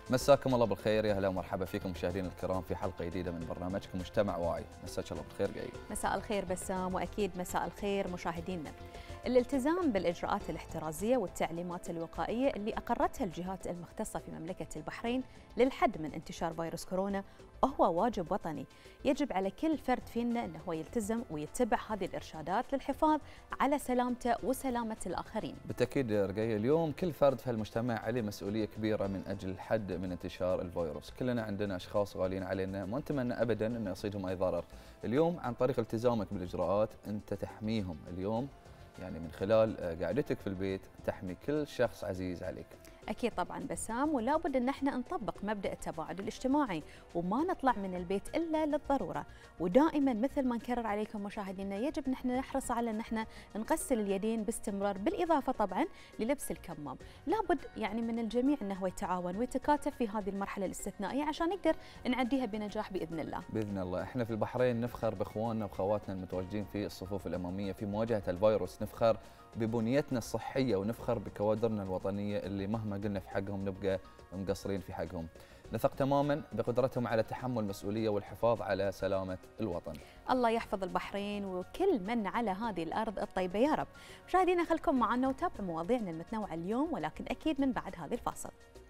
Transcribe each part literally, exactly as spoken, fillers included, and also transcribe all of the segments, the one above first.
مساكم الله بالخير، يا هلا ومرحبا فيكم مشاهدينا الكرام في حلقه جديده من برنامجكم مجتمع واعي. مساك الله بالخير قايل. مساء الخير بسام، واكيد مساء الخير مشاهدينا. الالتزام بالاجراءات الاحترازيه والتعليمات الوقائيه اللي اقرتها الجهات المختصه في مملكه البحرين للحد من انتشار فيروس كورونا هو واجب وطني، يجب على كل فرد فينا انه هو يلتزم ويتبع هذه الارشادات للحفاظ على سلامته وسلامه الاخرين. بالتاكيد رقيه، اليوم كل فرد في المجتمع عليه مسؤوليه كبيره من اجل الحد من انتشار الفيروس، كلنا عندنا اشخاص غاليين علينا ما نتمنى ابدا انه يصيبهم اي ضرر. اليوم عن طريق التزامك بالاجراءات انت تحميهم، اليوم يعني من خلال قعدتك في البيت تحمي كل شخص عزيز عليك. أكيد طبعا بسام، ولا بد أن احنا نطبق مبدأ التباعد الاجتماعي وما نطلع من البيت إلا للضرورة، ودائما مثل ما نكرر عليكم مشاهدينا يجب نحن نحرص على أن احنا نغسل اليدين باستمرار، بالإضافة طبعا للبس الكمام. لابد يعني من الجميع أنه هو يتعاون ويتكاتف في هذه المرحلة الاستثنائية عشان نقدر نعديها بنجاح بإذن الله. بإذن الله. احنا في البحرين نفخر بإخواننا وأخواتنا المتواجدين في الصفوف الأمامية في مواجهة الفيروس، نفخر ببنيتنا الصحية ونفخر بكوادرنا الوطنية اللي مهما قلنا في حقهم نبقى مقصرين في حقهم. نثق تماما بقدرتهم على تحمل المسؤولية والحفاظ على سلامة الوطن. الله يحفظ البحرين وكل من على هذه الأرض الطيبة يا رب. مشاهدينا خلكم معنا وتابعوا مواضيعنا المتنوعة اليوم، ولكن أكيد من بعد هذه الفاصل.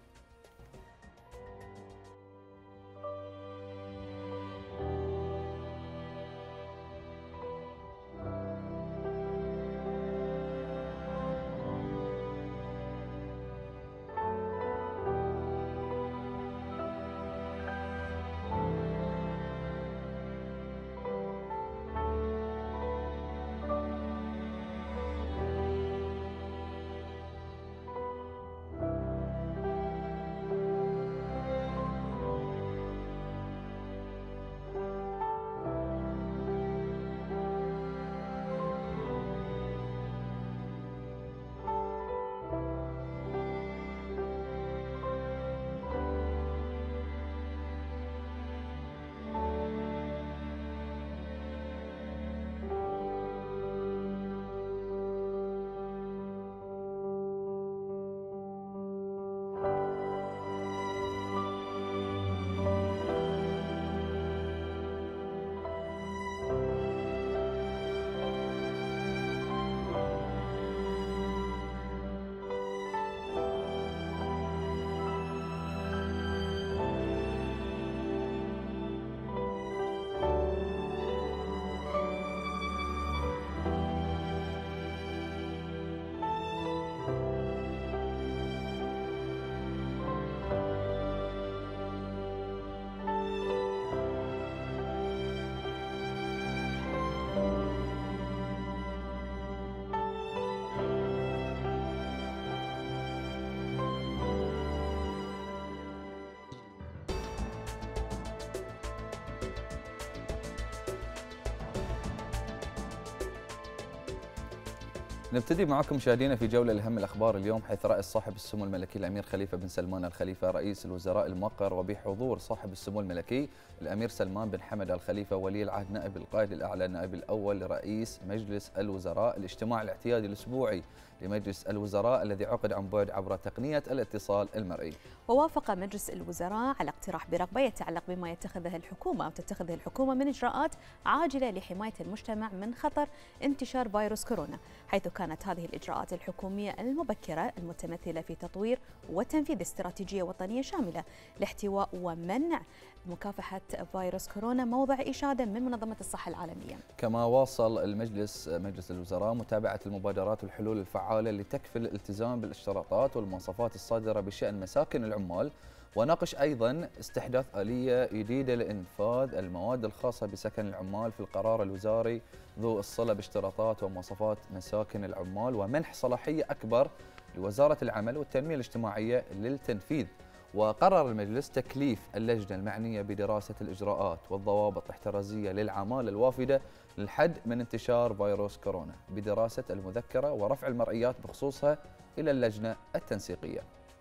نبتدي معكم مشاهدينا في جولة لأهم الأخبار اليوم، حيث رأس صاحب السمو الملكي الأمير خليفة بن سلمان الخليفة رئيس الوزراء الموقر، وبحضور صاحب السمو الملكي الأمير سلمان بن حمد الخليفة ولي العهد نائب القائد الأعلى النائب الأول لرئيس مجلس الوزراء، الاجتماع الاعتيادي الأسبوعي لمجلس الوزراء الذي عقد عن بعد عبر تقنية الاتصال المرئي. ووافق مجلس الوزراء على اقتراح برغبة يتعلق بما يتخذه الحكومة أو تتخذه الحكومة من إجراءات عاجلة لحماية المجتمع من خطر انتشار فيروس كورونا، حيث كانت هذه الإجراءات الحكومية المبكرة المتمثلة في تطوير وتنفيذ استراتيجية وطنية شاملة لاحتواء ومنع مكافحة فيروس كورونا موضع إشادة من منظمة الصحة العالمية. كما واصل المجلس مجلس الوزراء متابعة المبادرات والحلول الفعالة لتكفل الالتزام بالاشتراطات والمواصفات الصادرة بشأن مساكن العمال، وناقش أيضا استحداث آلية جديدة لإنفاذ المواد الخاصة بسكن العمال في القرار الوزاري ذو الصلة باشتراطات ومواصفات مساكن العمال، ومنح صلاحية أكبر لوزارة العمل والتنمية الاجتماعية للتنفيذ. وقرر المجلس تكليف اللجنة المعنية بدراسة الإجراءات والضوابط الاحترازية للعمالة الوافدة للحد من انتشار فيروس كورونا بدراسة المذكرة ورفع المرئيات بخصوصها إلى اللجنة التنسيقية.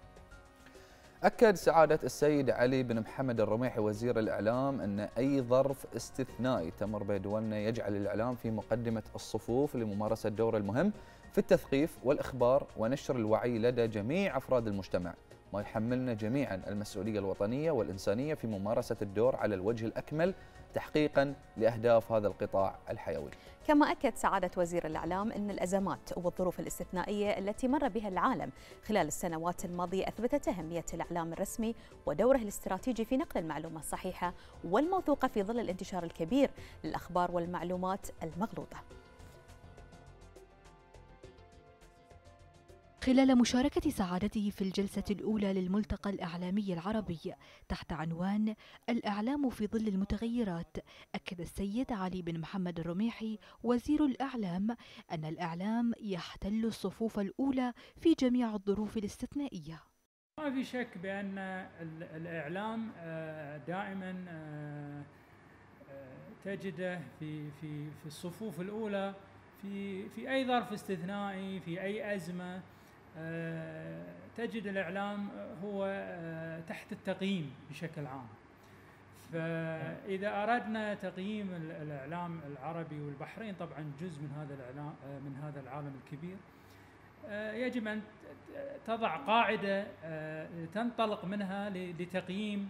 أكد سعادة السيد علي بن محمد الرميحي وزير الإعلام أن أي ظرف استثنائي تمر بدولنا يجعل الإعلام في مقدمة الصفوف لممارسة دوره المهم في التثقيف والإخبار ونشر الوعي لدى جميع أفراد المجتمع ما يحملنا جميعا المسؤولية الوطنية والإنسانية في ممارسة الدور على الوجه الأكمل تحقيقا لأهداف هذا القطاع الحيوي. كما أكد سعادة وزير الإعلام أن الأزمات والظروف الاستثنائية التي مر بها العالم خلال السنوات الماضية أثبتت أهمية الإعلام الرسمي ودوره الاستراتيجي في نقل المعلومة الصحيحة والموثوقة في ظل الانتشار الكبير للأخبار والمعلومات المغلوطة. خلال مشاركة سعادته في الجلسة الأولى للملتقى الإعلامي العربي تحت عنوان الإعلام في ظل المتغيرات، أكد السيد علي بن محمد الرميحي وزير الإعلام أن الإعلام يحتل الصفوف الأولى في جميع الظروف الاستثنائية. ما في شك بأن الإعلام دائما تجده في في في الصفوف الأولى في في أي ظرف استثنائي، في أي أزمة. تجد الإعلام هو تحت التقييم بشكل عام. فإذا أردنا تقييم الإعلام العربي، والبحرين طبعا جزء من هذا الإعلام من هذا العالم الكبير، يجب أن تضع قاعدة تنطلق منها لتقييم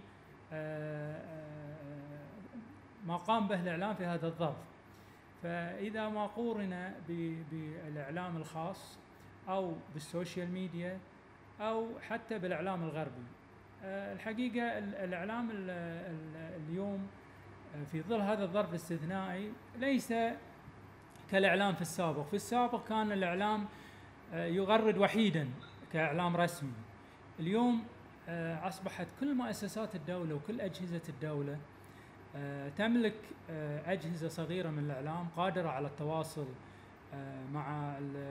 ما قام به الإعلام في هذا الظرف. فإذا ما قورن بالإعلام الخاص أو بالسوشيال ميديا أو حتى بالإعلام الغربي، الحقيقة الإعلام اليوم في ظل هذا الظرف الاستثنائي ليس كالإعلام في السابق. في السابق كان الإعلام يغرد وحيدا كإعلام رسمي. اليوم أصبحت كل مؤسسات الدولة وكل أجهزة الدولة تملك أجهزة صغيرة من الإعلام قادرة على التواصل مع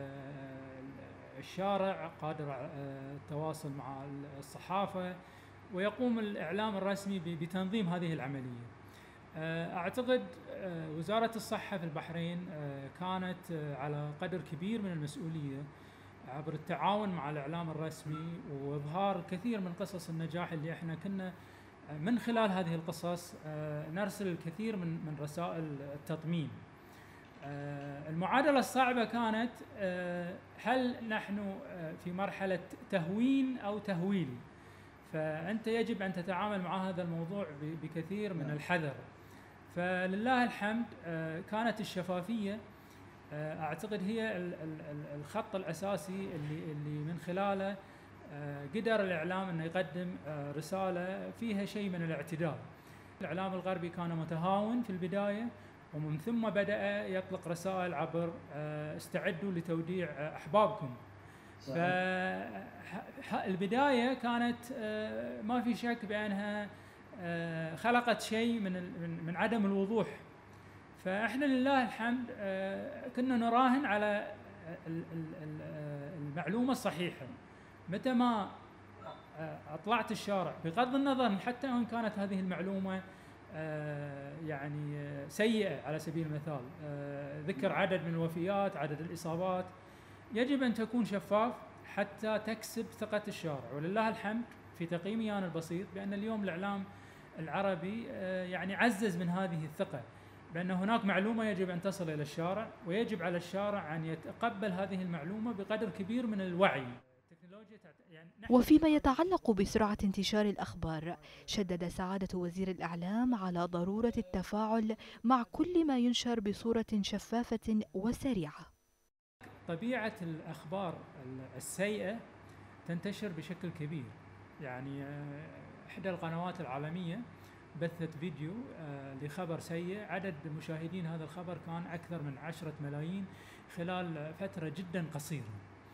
الشارع، قادرة على التواصل مع الصحافة، ويقوم الإعلام الرسمي بتنظيم هذه العملية. أعتقد وزارة الصحة في البحرين كانت على قدر كبير من المسؤولية عبر التعاون مع الإعلام الرسمي وإظهار كثير من قصص النجاح اللي احنا كنا من خلال هذه القصص نرسل الكثير من من رسائل التطمين. المعادلة الصعبة كانت هل نحن في مرحلة تهوين أو تهويل؟ فأنت يجب أن تتعامل مع هذا الموضوع بكثير من الحذر. فلله الحمد كانت الشفافية أعتقد هي الخط الأساسي اللي اللي من خلاله قدر الإعلام أنه يقدم رسالة فيها شيء من الاعتدال. الإعلام الغربي كان متهاون في البداية، ومن ثم بدأ يطلق رسائل عبر استعدوا لتوديع أحبابكم. فالبداية كانت ما في شك بأنها خلقت شيء من من عدم الوضوح. فإحنا لله الحمد كنا نراهن على المعلومة الصحيحة. متى ما أطلعت الشارع، بغض النظر حتى وإن كانت هذه المعلومة يعني سيئة، على سبيل المثال ذكر عدد من الوفيات، عدد الإصابات، يجب أن تكون شفاف حتى تكسب ثقة الشارع. ولله الحمد في تقييمي أنا البسيط بأن اليوم الإعلام العربي يعني عزز من هذه الثقة، بأن هناك معلومة يجب أن تصل إلى الشارع، ويجب على الشارع أن يتقبل هذه المعلومة بقدر كبير من الوعي. وفيما يتعلق بسرعة انتشار الأخبار، شدد سعادة وزير الإعلام على ضرورة التفاعل مع كل ما ينشر بصورة شفافة وسريعة. طبيعة الأخبار السيئة تنتشر بشكل كبير. يعني إحدى القنوات العالمية بثت فيديو لخبر سيء، عدد مشاهدين هذا الخبر كان أكثر من عشرة ملايين خلال فترة جدا قصيرة.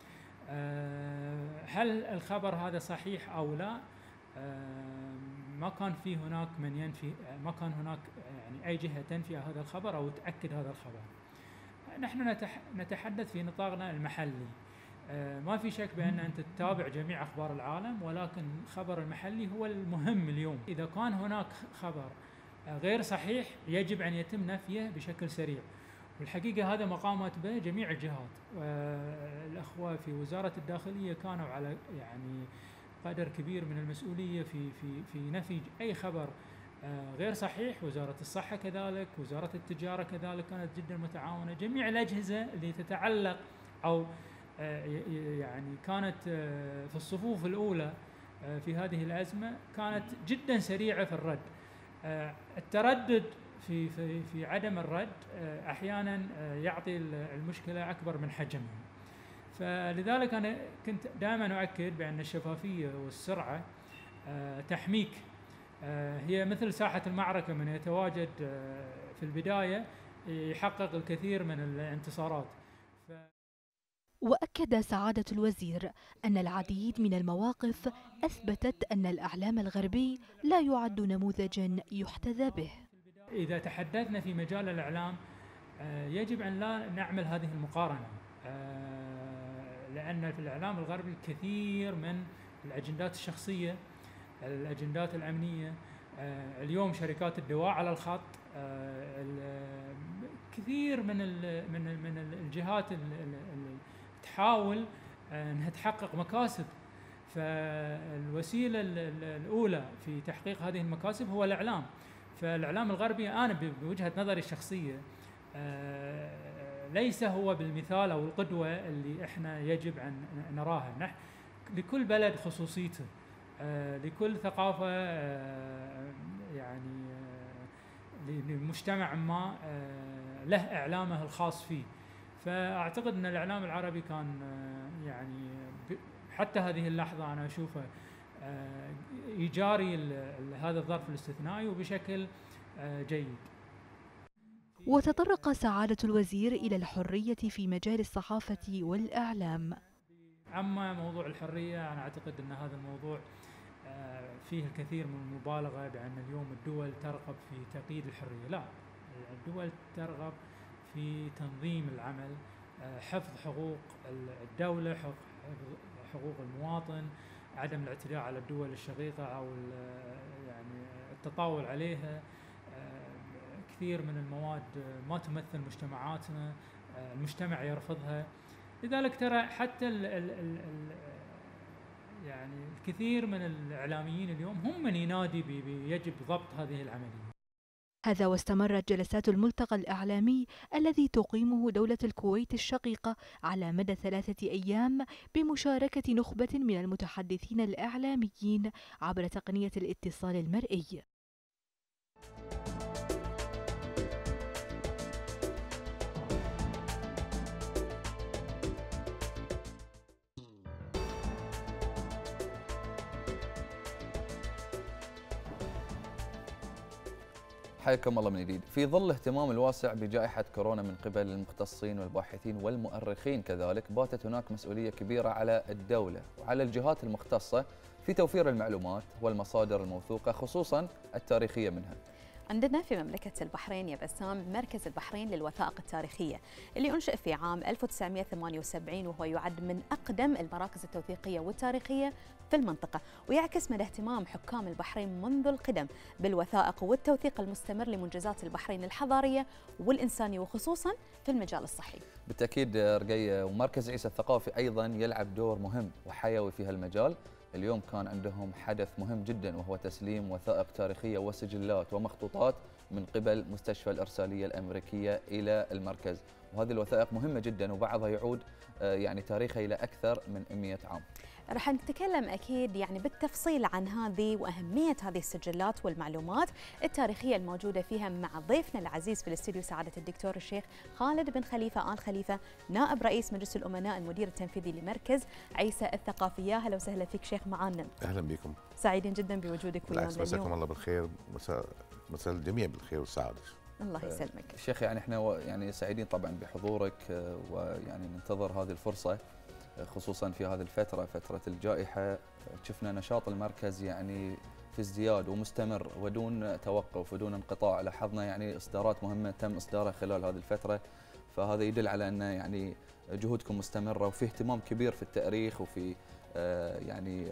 هل الخبر هذا صحيح أو لا؟ ما كان في هناك من ينفي، ما كان هناك يعني أي جهة تنفي هذا الخبر أو تأكد هذا الخبر. نحن نتحدث في نطاقنا المحلي. ما في شك بأن أنت تتابع جميع أخبار العالم، ولكن الخبر المحلي هو المهم اليوم. إذا كان هناك خبر غير صحيح يجب أن يتم نفيه بشكل سريع. والحقيقة هذا ما قامت به جميع الجهات. الأخوة في وزارة الداخلية كانوا على يعني قدر كبير من المسؤولية في في في نفي أي خبر غير صحيح. وزارة الصحة كذلك، وزارة التجارة كذلك كانت جدا متعاونة. جميع الأجهزة اللي تتعلق أو يعني كانت في الصفوف الأولى في هذه الأزمة كانت جدا سريعة في الرد. التردد في في في عدم الرد أحيانا يعطي المشكلة أكبر من حجمها. فلذلك أنا كنت دائما أؤكد بأن الشفافية والسرعة تحميك، هي مثل ساحة المعركة، من يتواجد في البداية يحقق الكثير من الانتصارات. ف... وأكد سعادة الوزير أن العديد من المواقف أثبتت أن الإعلام الغربي لا يعد نموذجا يحتذى به. إذا تحدثنا في مجال الإعلام يجب أن لا نعمل هذه المقارنة، لأن في الإعلام الغربي الكثير من الأجندات الشخصية، الأجندات الأمنية، اليوم شركات الدواء على الخط، كثير من من من الجهات اللي تحاول أنها تحقق مكاسب. فالوسيلة الأولى في تحقيق هذه المكاسب هو الإعلام. فالإعلام الغربي أنا بوجهة نظري الشخصية ليس هو بالمثال أو القدوة اللي إحنا يجب أن نراها. نحن لكل بلد خصوصيته، لكل ثقافة يعني لمجتمع ما له إعلامه الخاص فيه. فأعتقد أن الإعلام العربي كان يعني حتى هذه اللحظة أنا أشوفه يجاري هذا الظرف الاستثنائي وبشكل جيد. وتطرق سعادة الوزير إلى الحرية في مجال الصحافة والإعلام. أما موضوع الحرية، أنا أعتقد أن هذا الموضوع فيه الكثير من المبالغة، بأن اليوم الدول ترغب في تقييد الحرية. لا، الدول ترغب في تنظيم العمل، حفظ حقوق الدولة، حقوق المواطن، عدم الاعتداء على الدول الشقيقة أو يعني التطاول عليها. كثير من المواد ما تمثل مجتمعاتنا، المجتمع يرفضها. لذلك ترى حتى ال ال ال يعني الكثير من الإعلاميين اليوم هم من ينادي بيجب ضبط هذه العملية. هذا واستمرت جلسات الملتقى الإعلامي الذي تقيمه دولة الكويت الشقيقة على مدى ثلاثة أيام بمشاركة نخبة من المتحدثين الإعلاميين عبر تقنية الاتصال المرئي. حياكم الله من جديد. في ظل الاهتمام الواسع بجائحة كورونا من قبل المختصين والباحثين والمؤرخين كذلك، باتت هناك مسؤولية كبيرة على الدولة وعلى الجهات المختصة في توفير المعلومات والمصادر الموثوقة، خصوصا التاريخية منها. عندنا في مملكة البحرين يا بسام مركز البحرين للوثائق التاريخية اللي أنشئ في عام ألف وتسعمئة وثمانية وسبعين، وهو يعد من أقدم المراكز التوثيقية والتاريخية في المنطقة، ويعكس مدى اهتمام حكام البحرين منذ القدم بالوثائق والتوثيق المستمر لمنجزات البحرين الحضارية والإنسانية، وخصوصا في المجال الصحي. بالتأكيد رقية، ومركز عيسى الثقافي أيضا يلعب دور مهم وحيوي في هالمجال. اليوم كان عندهم حدث مهم جدا، وهو تسليم وثائق تاريخية وسجلات ومخطوطات من قبل مستشفى الإرسالية الأمريكية إلى المركز، وهذه الوثائق مهمة جدا وبعضها يعود يعني تاريخها إلى أكثر من مئة عام. راح نتكلم أكيد يعني بالتفصيل عن هذه وأهمية هذه السجلات والمعلومات التاريخية الموجودة فيها مع ضيفنا العزيز في الاستديو سعادة الدكتور الشيخ خالد بن خليفة آل خليفة، نائب رئيس مجلس الأمناء المدير التنفيذي لمركز عيسى الثقافي. يا هلا وسهلا فيك شيخ معانا. أهلا بكم. سعيدين جدا بوجودك ويانا اليوم. مساكم الله بالخير، مساء مساء الجميع بالخير والسعادة. الله يسلمك. شيخ، يعني احنا يعني سعيدين طبعا بحضورك، ويعني ننتظر هذه الفرصة خصوصا في هذه الفترة، فترة الجائحة. شفنا نشاط المركز يعني في ازدياد ومستمر ودون توقف ودون انقطاع. لاحظنا يعني اصدارات مهمة تم اصدارها خلال هذه الفترة، فهذا يدل على ان يعني جهودكم مستمرة وفي اهتمام كبير في التاريخ وفي يعني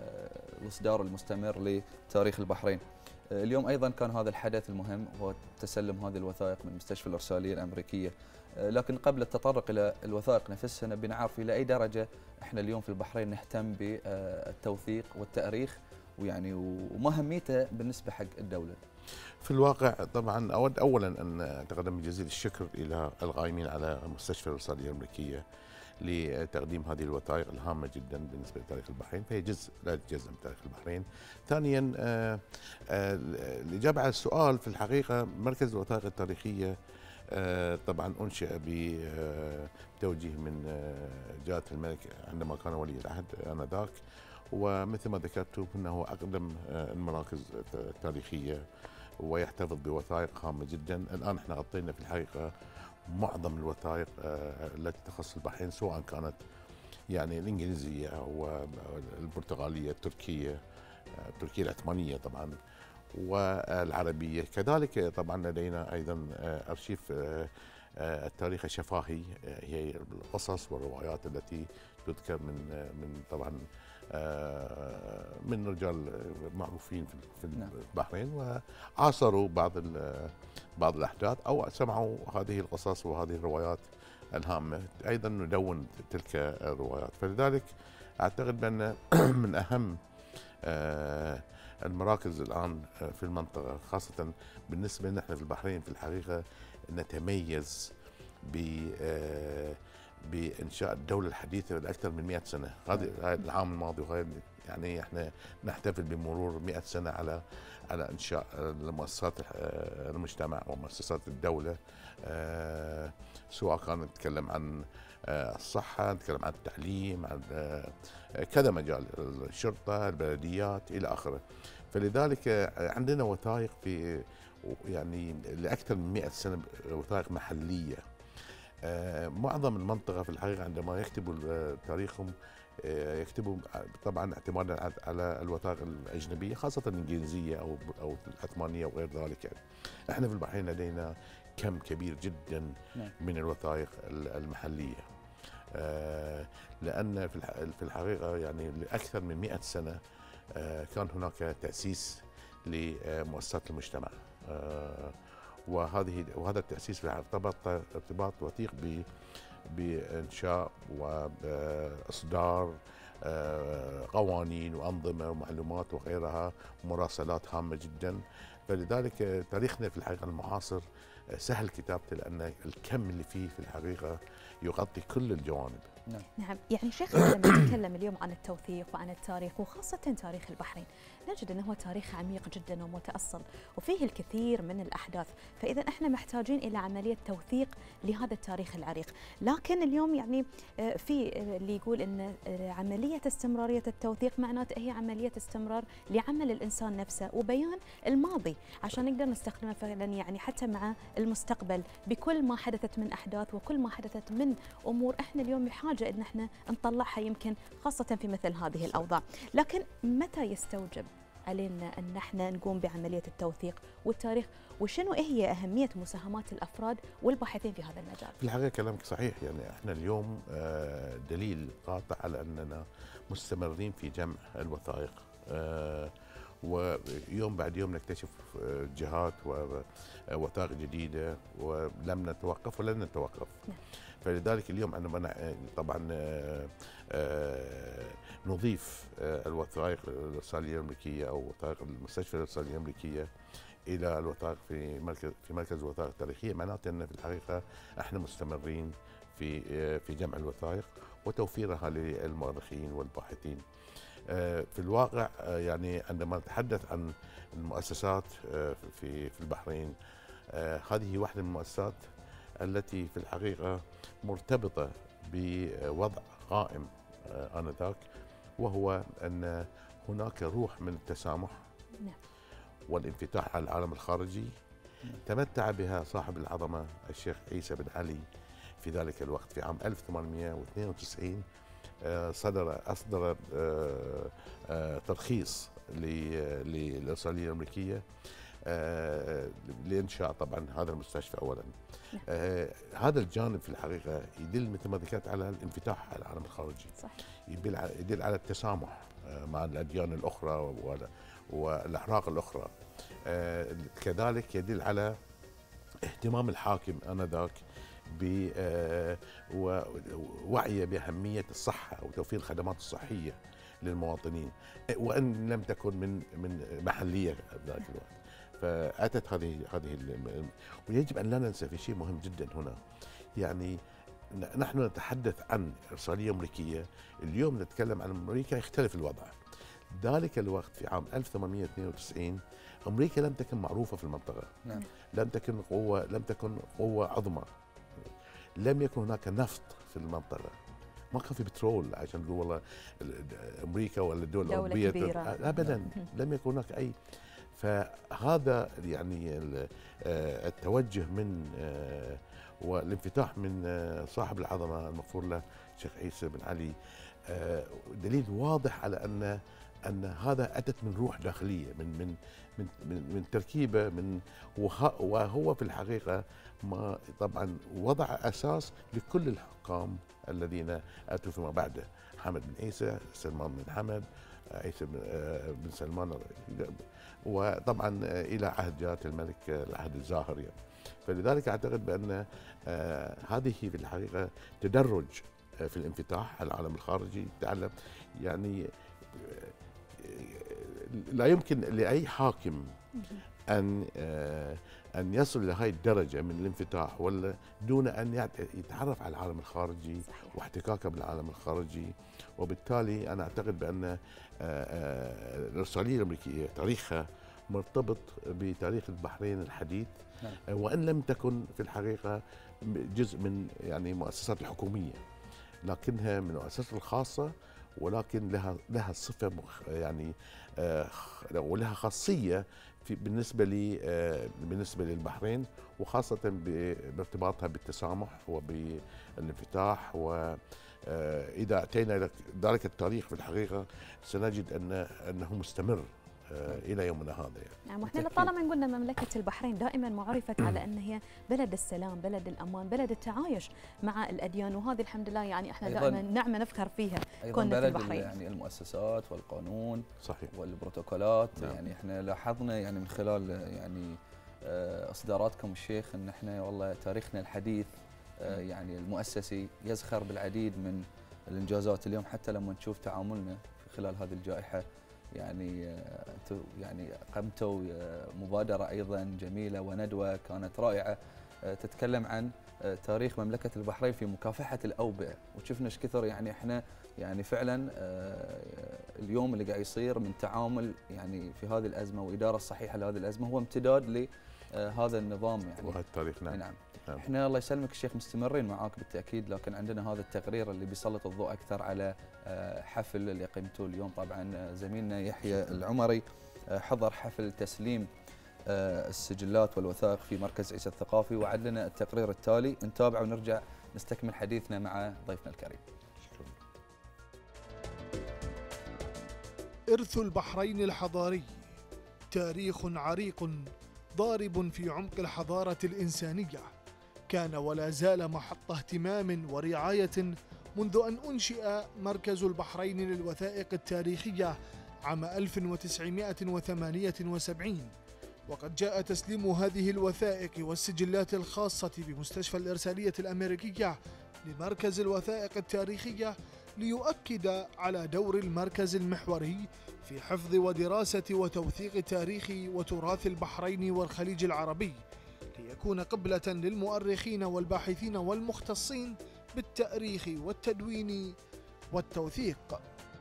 الاصدار المستمر لتاريخ البحرين. اليوم ايضا كان هذا الحدث المهم هو تسلم هذه الوثائق من مستشفى الإرسالية الأمريكية، لكن قبل التطرق إلى الوثائق نفسها نبي نعرف إلى أي درجة إحنا اليوم في البحرين نهتم بالتوثيق والتاريخ، ويعني وما أهميته بالنسبة حق الدولة. في الواقع طبعا أود أولا أن أتقدم بجزيل الشكر إلى القائمين على مستشفى الإرسالية الأمريكية، لتقديم هذه الوثائق الهامة جدا بالنسبة لتاريخ البحرين، فهي جزء لا يتجزأ من تاريخ البحرين. ثانيا آه، آه، الإجابة على السؤال، في الحقيقة مركز الوثائق التاريخية آه، طبعا أنشئ بتوجيه من آه، جلالة الملك عندما كان ولي العهد آنذاك، ومثل ما ذكرت أنه أقدم آه، المراكز التاريخية ويحتفظ بوثائق هامة جدا. الآن احنا غطينا في الحقيقة معظم الوثائق آه، التي تخص البحرين، سواء كانت يعني الإنجليزية والبرتغالية التركية التركية العثمانية طبعا والعربية. كذلك طبعا لدينا أيضا أرشيف التاريخ الشفاهي، هي القصص والروايات التي تذكر من من طبعا من رجال معروفين في البحرين وعاصروا بعض بعض الأحداث أو سمعوا هذه القصص وهذه الروايات الهامة، أيضا ندون تلك الروايات. فلذلك أعتقد بأن من أهم المراكز الآن في المنطقة، خاصة بالنسبة لنا في البحرين، في الحقيقة نتميز ب بإنشاء الدولة الحديثة لأكثر من مئة سنة. هذا العام الماضي وهذا يعني احنا نحتفل بمرور مئة سنة على على إنشاء مؤسسات المجتمع ومؤسسات الدولة، سواء كان نتكلم عن الصحة، نتكلم عن التعليم، عن كذا مجال، الشرطة، البلديات إلى آخره. فلذلك عندنا وثائق في يعني لأكثر من مئة سنة، وثائق محلية. معظم المنطقة في الحقيقة عندما يكتبوا تاريخهم يكتبوا طبعا اعتمادا على الوثائق الأجنبية، خاصة الإنجليزية أو أو العثمانية وغير ذلك. يعني احنا في البحرين لدينا كم كبير جدا من الوثائق المحلية، لأن في الحقيقة يعني لأكثر من مئة سنة كان هناك تأسيس لمؤسسات المجتمع، وهذه وهذا التأسيس ارتبط ارتباط وثيق بإنشاء وإصدار قوانين وأنظمة ومعلومات وغيرها، مراسلات هامة جدا. فلذلك تاريخنا في الحقيقة المعاصر سهل كتابته، لأن الكم اللي فيه في الحقيقة يغطي كل الجوانب. نعم. نعم، يعني شيخنا لما نتكلم اليوم عن التوثيق وعن التاريخ وخاصة تاريخ البحرين، نجد أنه تاريخ عميق جدا ومتأصل وفيه الكثير من الأحداث، فإذا احنا محتاجين إلى عملية توثيق لهذا التاريخ العريق. لكن اليوم يعني في اللي يقول أن عملية استمرارية التوثيق معناته هي عملية استمرار لعمل الإنسان نفسه وبيان الماضي عشان نقدر نستخدمه فعلا يعني حتى مع المستقبل بكل ما حدثت من أحداث وكل ما حدثت من أمور احنا اليوم بحاجة ان احنا نطلعها، يمكن خاصة في مثل هذه الأوضاع. لكن متى يستوجب علينا ان احنا نقوم بعملية التوثيق والتاريخ، وشنو هي أهمية مساهمات الأفراد والباحثين في هذا المجال؟ في الحقيقة كلامك صحيح، يعني احنا اليوم دليل قاطع على أننا مستمرين في جمع الوثائق، ويوم بعد يوم نكتشف جهات ووثائق جديدة ولم نتوقف ولن نتوقف. نعم. فلذلك اليوم عندما طبعا نضيف الوثائق الإرسالية الأمريكية أو وثائق المستشفى الإرسالية الأمريكية إلى الوثائق في مركز في مركز الوثائق التاريخية، معناته أن في الحقيقة احنا مستمرين في في جمع الوثائق وتوفيرها للمؤرخين والباحثين. في الواقع يعني عندما نتحدث عن المؤسسات في في البحرين، هذه واحدة من المؤسسات التي في الحقيقة مرتبطة بوضع قائم آنذاك، وهو أن هناك روح من التسامح والانفتاح على العالم الخارجي تمتع بها صاحب العظمة الشيخ عيسى بن علي في ذلك الوقت. في عام ألف وثمانمئة واثنين وتسعين صدر أصدر ترخيص للإرسالية الأمريكية لإنشاء طبعا هذا المستشفى أولا. آه هذا الجانب في الحقيقة يدل مثل ما ذكرت على الانفتاح على العالم الخارجي، صحيح. يدل على, يدل على التسامح آه مع الأديان الأخرى والأحراق الأخرى. آه كذلك يدل على اهتمام الحاكم آنذاك بوعيه بأهمية الصحة وتوفير الخدمات الصحية للمواطنين، وإن لم تكن من من محلية ذاك الوقت. فأتت هذه هذه ويجب أن لا ننسى في شيء مهم جدا هنا، يعني نحن نتحدث عن إرسالية أمريكية، اليوم نتكلم عن أمريكا يختلف الوضع. ذلك الوقت في عام ألف وثمانمئة واثنين وتسعين أمريكا لم تكن معروفة في المنطقة. نعم. لم تكن قوة لم تكن قوة عظمى. لم يكن هناك نفط في المنطقة. ما كان في بترول عشان نقول والله أمريكا ولا الدول الأوروبية كبيرة. أبدا. لم يكن هناك أي. فهذا يعني التوجه من والانفتاح من صاحب العظمة المغفور له الشيخ عيسى بن علي دليل واضح على أن أن هذا أتت من روح داخلية، من من من من, من تركيبة من وهو في الحقيقة ما طبعا وضع أساس لكل الحكام الذين أتوا فيما بعده، حمد بن عيسى، سلمان بن حمد، عيسى بن سلمان، وطبعا إلى عهد جلالة الملك العهد الزاهر يعني. فلذلك أعتقد بأن هذه في الحقيقة تدرج في الانفتاح على العالم الخارجي. تعلم يعني لا يمكن لأي حاكم أن أن يصل إلى هذه الدرجة من الانفتاح ولا دون أن يتعرف على العالم الخارجي واحتكاكه بالعالم الخارجي. وبالتالي أنا أعتقد بأن الإرسالية الأمريكية تاريخها مرتبط بتاريخ البحرين الحديث، وإن لم تكن في الحقيقة جزء من يعني مؤسسات الحكومية، لكنها من المؤسسات الخاصة، ولكن لها لها صفة يعني آه ولها خاصية في بالنسبة لي آه بالنسبة للبحرين، وخاصة بارتباطها بالتسامح وبالانفتاح. وإذا أتينا إلى ذلك التاريخ في الحقيقة سنجد أن أنه مستمر إلى يومنا هذا يعني. نعم. واحنا لطالما قلنا مملكة البحرين دائما معرفت على أن هي بلد السلام، بلد الأمان، بلد التعايش مع الأديان، وهذه الحمد لله يعني احنا دائما نعمة نفخر فيها كنا في البحرين. يعني المؤسسات والقانون صحيح والبروتوكولات. نعم. يعني احنا لاحظنا يعني من خلال يعني إصداراتكم الشيخ أن احنا والله تاريخنا الحديث يعني المؤسسي يزخر بالعديد من الإنجازات. اليوم حتى لما نشوف تعاملنا في خلال هذه الجائحة يعني انتم يعني قمتوا مبادره ايضا جميله وندوه كانت رائعه تتكلم عن تاريخ مملكه البحرين في مكافحه الاوبئه، وشفنا ايش كثر يعني احنا يعني فعلا اليوم اللي قاعد يصير من تعامل يعني في هذه الازمه واداره الصحيحه لهذه الازمه هو امتداد لهذا النظام يعني وهذا التاريخ. نعم. نعم. احنا الله يسلمك الشيخ مستمرين معاك بالتاكيد، لكن عندنا هذا التقرير اللي بيسلط الضوء اكثر على حفل اللي قيمته اليوم. طبعا زميلنا يحيى العمري حضر حفل تسليم السجلات والوثائق في مركز عيسى الثقافي، وعد لنا التقرير التالي نتابعه ونرجع نستكمل حديثنا مع ضيفنا الكريم. إرث البحرين الحضاري تاريخ عريق ضارب في عمق الحضارة الإنسانية، كان ولا زال محط اهتمام ورعاية منذ أن أنشئ مركز البحرين للوثائق التاريخية عام ألف وتسعمئة وثمانية وسبعين، وقد جاء تسليم هذه الوثائق والسجلات الخاصة بمستشفى الإرسالية الأمريكية لمركز الوثائق التاريخية ليؤكد على دور المركز المحوري في حفظ ودراسة وتوثيق تاريخ وتراث البحرين والخليج العربي، ليكون قبلة للمؤرخين والباحثين والمختصين بالتاريخ والتدوين والتوثيق.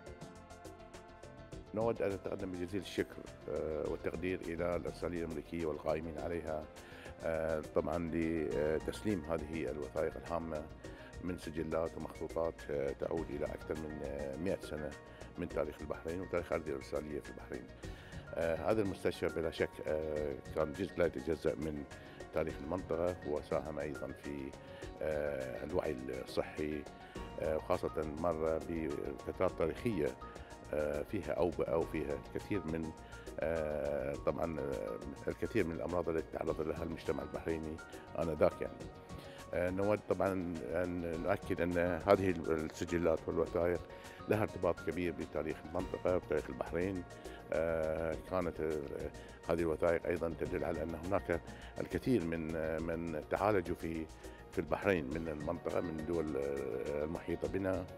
نود أن نتقدم بجزيل الشكر والتقدير إلى الإرسالية الأمريكية والقائمين عليها طبعا لتسليم هذه الوثائق الهامة من سجلات ومخطوطات تعود إلى أكثر من مئة سنة من تاريخ البحرين وتاريخ هذه الإرسالية في البحرين. هذا المستشفى بلا شك كان جزء لا يتجزأ من تاريخ المنطقة، وساهم أيضا في الوعي الصحي، وخاصة مر بفترات تاريخية فيها أوبئة وفيها الكثير من طبعا الكثير من الأمراض التي تعرض لها المجتمع البحريني آنذاك يعني. نود طبعا أن نؤكد أن هذه السجلات والوثائق لها ارتباط كبير بتاريخ المنطقة وتاريخ البحرين. كانت هذه الوثائق أيضا تدل على أن هناك الكثير من من تعالجوا في في البحرين من المنطقة من الدول المحيطة بنا،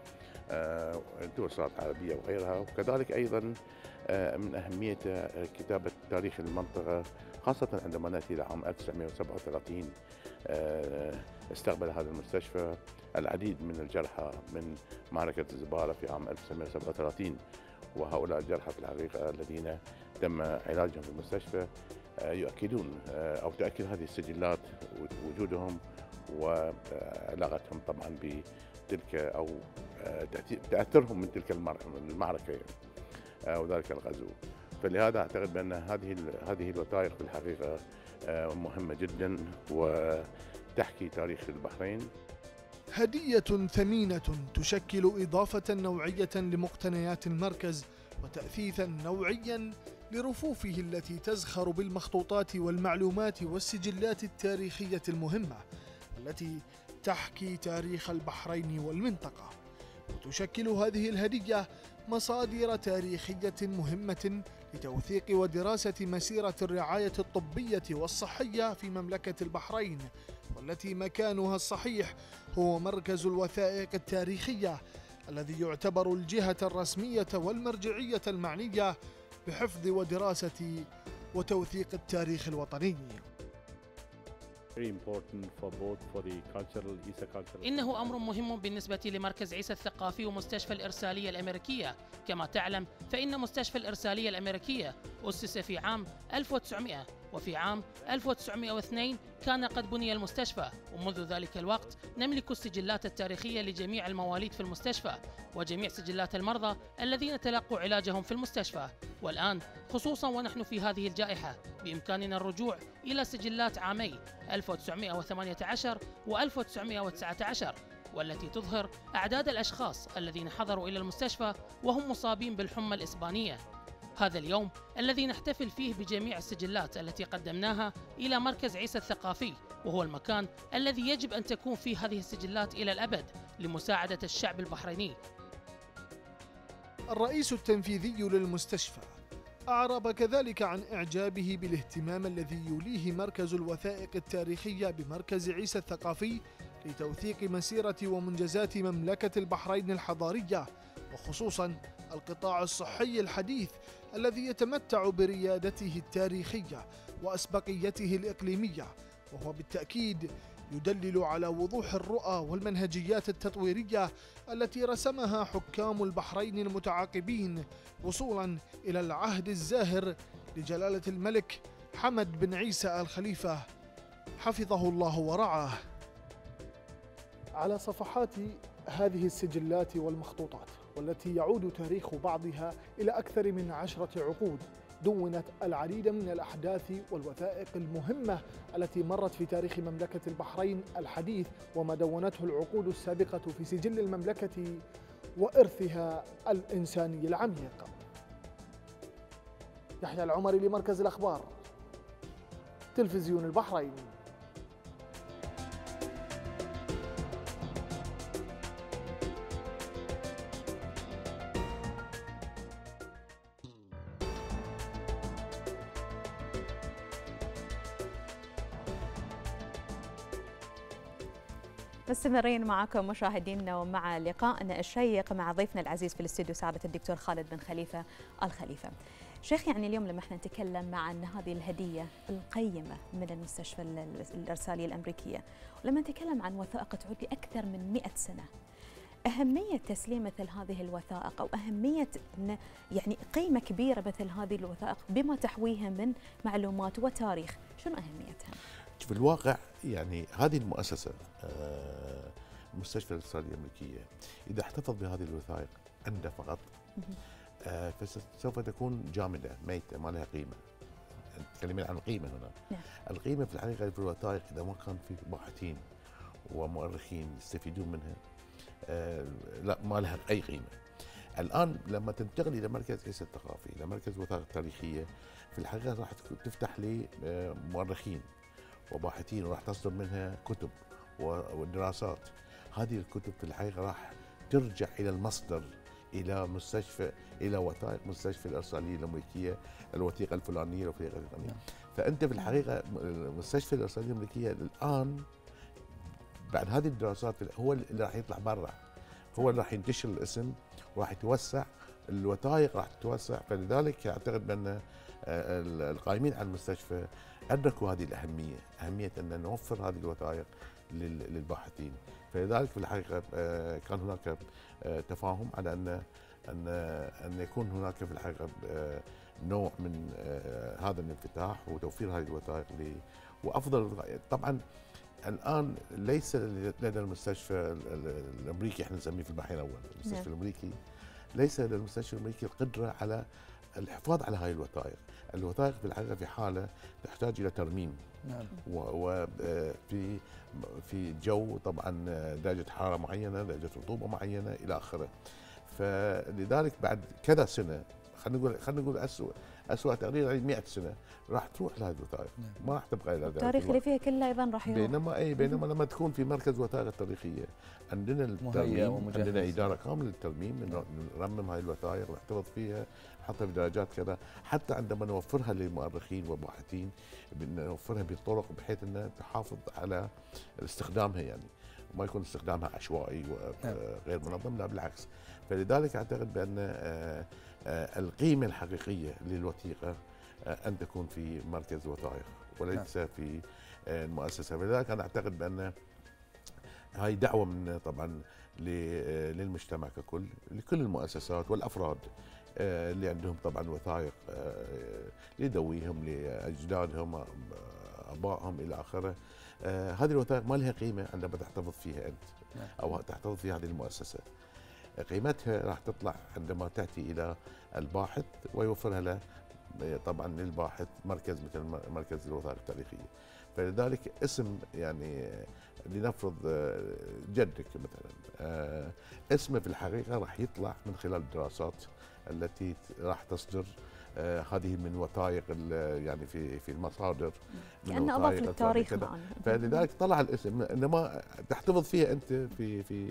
الدول الصناعات العربية وغيرها. وكذلك أيضا من أهمية كتابة تاريخ المنطقة، خاصة عندما نأتي إلى عام ألف وتسعمئة وسبعة وثلاثين استقبل هذا المستشفى العديد من الجرحى من معركة الزبالة في عام ألف وتسعمئة وسبعة وثلاثين، وهؤلاء الجرحى في الحقيقة الذين تم علاجهم في المستشفى يؤكدون أو تؤكد هذه السجلات وجودهم وعلاقتهم طبعا بتلك أو تأثرهم من تلك المعركة وذلك الغزو. فلهذا أعتقد بأن هذه هذه الوثائق في الحقيقة مهمة جدا وتحكي تاريخ البحرين. هدية ثمينة تشكل إضافة نوعية لمقتنيات المركز وتأثيثا نوعيا لرفوفه التي تزخر بالمخطوطات والمعلومات والسجلات التاريخية المهمة التي تحكي تاريخ البحرين والمنطقة. وتشكل هذه الهدية مصادر تاريخية مهمة لتوثيق ودراسة مسيرة الرعاية الطبية والصحية في مملكة البحرين، والتي مكانها الصحيح هو مركز الوثائق التاريخية الذي يعتبر الجهة الرسمية والمرجعية المعنية بحفظ ودراسة وتوثيق التاريخ الوطني. إنه أمر مهم بالنسبة لمركز عيسى الثقافي ومستشفى الإرسالية الأمريكية. كما تعلم فإن مستشفى الإرسالية الأمريكية أسس في عام ألف وتسعمئة، وفي عام ألف وتسعمئة واثنين كان قد بني المستشفى، ومنذ ذلك الوقت نملك السجلات التاريخية لجميع المواليد في المستشفى وجميع سجلات المرضى الذين تلقوا علاجهم في المستشفى. والآن خصوصا ونحن في هذه الجائحة بإمكاننا الرجوع إلى سجلات عامي ألف وتسعمئة وثمانية عشر و ألف وتسعمئة وتسعة عشر، والتي تظهر أعداد الأشخاص الذين حضروا إلى المستشفى وهم مصابين بالحمى الإسبانية. هذا اليوم الذي نحتفل فيه بجميع السجلات التي قدمناها إلى مركز عيسى الثقافي، وهو المكان الذي يجب أن تكون فيه هذه السجلات إلى الأبد لمساعدة الشعب البحريني. الرئيس التنفيذي للمستشفى أعرب كذلك عن إعجابه بالاهتمام الذي يوليه مركز الوثائق التاريخية بمركز عيسى الثقافي لتوثيق مسيرة ومنجزات مملكة البحرين الحضارية، وخصوصا القطاع الصحي الحديث الذي يتمتع بريادته التاريخية وأسبقيته الإقليمية، وهو بالتأكيد يدلل على وضوح الرؤى والمنهجيات التطويرية التي رسمها حكام البحرين المتعاقبين وصولا إلى العهد الزاهر لجلالة الملك حمد بن عيسى الخليفة حفظه الله ورعاه. على صفحات هذه السجلات والمخطوطات والتي يعود تاريخ بعضها إلى أكثر من عشرة عقود دونت العديد من الأحداث والوثائق المهمة التي مرت في تاريخ مملكة البحرين الحديث وما دونته العقود السابقة في سجل المملكة وإرثها الإنساني العميق. يحيى العمري لمركز الأخبار، تلفزيون البحرين. مستمرين معكم مشاهدينا ومع لقائنا الشيق مع ضيفنا العزيز في الاستوديو سعادة الدكتور خالد بن خليفة الخليفة. شيخ، يعني اليوم لما احنا نتكلم عن هذه الهدية القيمة من المستشفى الإرسالية الأمريكية، ولما نتكلم عن وثائق تعود لأكثر من مئة سنة، أهمية تسليم مثل هذه الوثائق أو أهمية يعني قيمة كبيرة مثل هذه الوثائق بما تحويها من معلومات وتاريخ، شنو أهميتها؟ في الواقع يعني هذه المؤسسة المستشفى الإرسالية الأمريكية إذا احتفظ بهذه الوثائق عنده فقط فسوف تكون جامدة ميتة ما لها قيمة. نتكلم عن القيمة هنا. نعم. القيمة في الحقيقة في الوثائق إذا ما كان في باحثين ومؤرخين يستفيدون منها آه لا ما لها أي قيمة. الآن لما تنتقل إلى مركز عيسى الثقافي إلى مركز وثائق تاريخية في الحقيقة راح تفتح لمؤرخين وباحثين وراح تصدر منها كتب ودراسات. هذه الكتب في الحقيقة راح ترجع إلى المصدر، إلى مستشفى، إلى وثائق مستشفى الإرسالية الأمريكية، الوثيقة الفلانية الوثيقة الفلانية. فأنت في الحقيقة مستشفى الإرسالية الأمريكية الآن بعد هذه الدراسات هو اللي راح يطلع برا، هو راح ينتشر الاسم وراح يتوسع الوثائق، راح تتوسع. فلذلك اعتقد بان القائمين على المستشفى ادركوا هذه الاهميه، اهميه ان نوفر هذه الوثائق للباحثين. فلذلك في الحقيقه كان هناك تفاهم على ان ان ان يكون هناك في الحقيقه نوع من هذا الانفتاح وتوفير هذه الوثائق. وافضل طبعا الان ليس لدى المستشفى الامريكي، احنا نسميه في البحرين الاول المستشفى نعم. الامريكي، ليس لدى المستشفى الامريكي القدره على الحفاظ على هذه الوثائق. الوثائق في الحقيقه في حاله تحتاج الى ترميم. نعم. وفي في جو طبعا درجه حراره معينه، درجه رطوبه معينه الى اخره. فلذلك بعد كذا سنه، خلينا نقول خلينا نقول اسوء اسوء تقرير يعني مئة سنه راح تروح لهذه الوثائق. نعم. ما راح تبقى الى التاريخ اللي فيها كله ايضا راح يروح. بينما اي بينما لما تكون في مركز وثائق تاريخيه عندنا الترميم، عندنا اداره كامله للترميم، نرمم هاي الوثائق ونحتفظ فيها، نحطها بدرجات كذا، حتى عندما نوفرها للمؤرخين والباحثين نوفرها بطرق بحيث انها تحافظ على استخدامها، يعني ما يكون استخدامها عشوائي وغير منظم، لا بالعكس. فلذلك اعتقد بان القيمه الحقيقيه للوثيقه ان تكون في مركز وثائق وليس في المؤسسه. فلذلك انا اعتقد بان هاي دعوه من طبعا للمجتمع ككل، لكل المؤسسات والافراد اللي عندهم طبعا وثائق لذويهم، لاجدادهم، ابائهم الى اخره. هذه الوثائق ما لها قيمه عندما تحتفظ فيها انت او تحتفظ فيها هذه المؤسسه. قيمتها راح تطلع عندما تاتي الى الباحث ويوفرها له طبعا للباحث مركز مثل مركز الوثائق التاريخيه. فلذلك اسم يعني لنفرض جدك مثلا، اسمه في الحقيقه راح يطلع من خلال الدراسات التي راح تصدر هذه من وثائق يعني في في المصادر، لأنه أضاف للتاريخ معنا. فلذلك طلع الاسم، انما تحتفظ فيها انت في في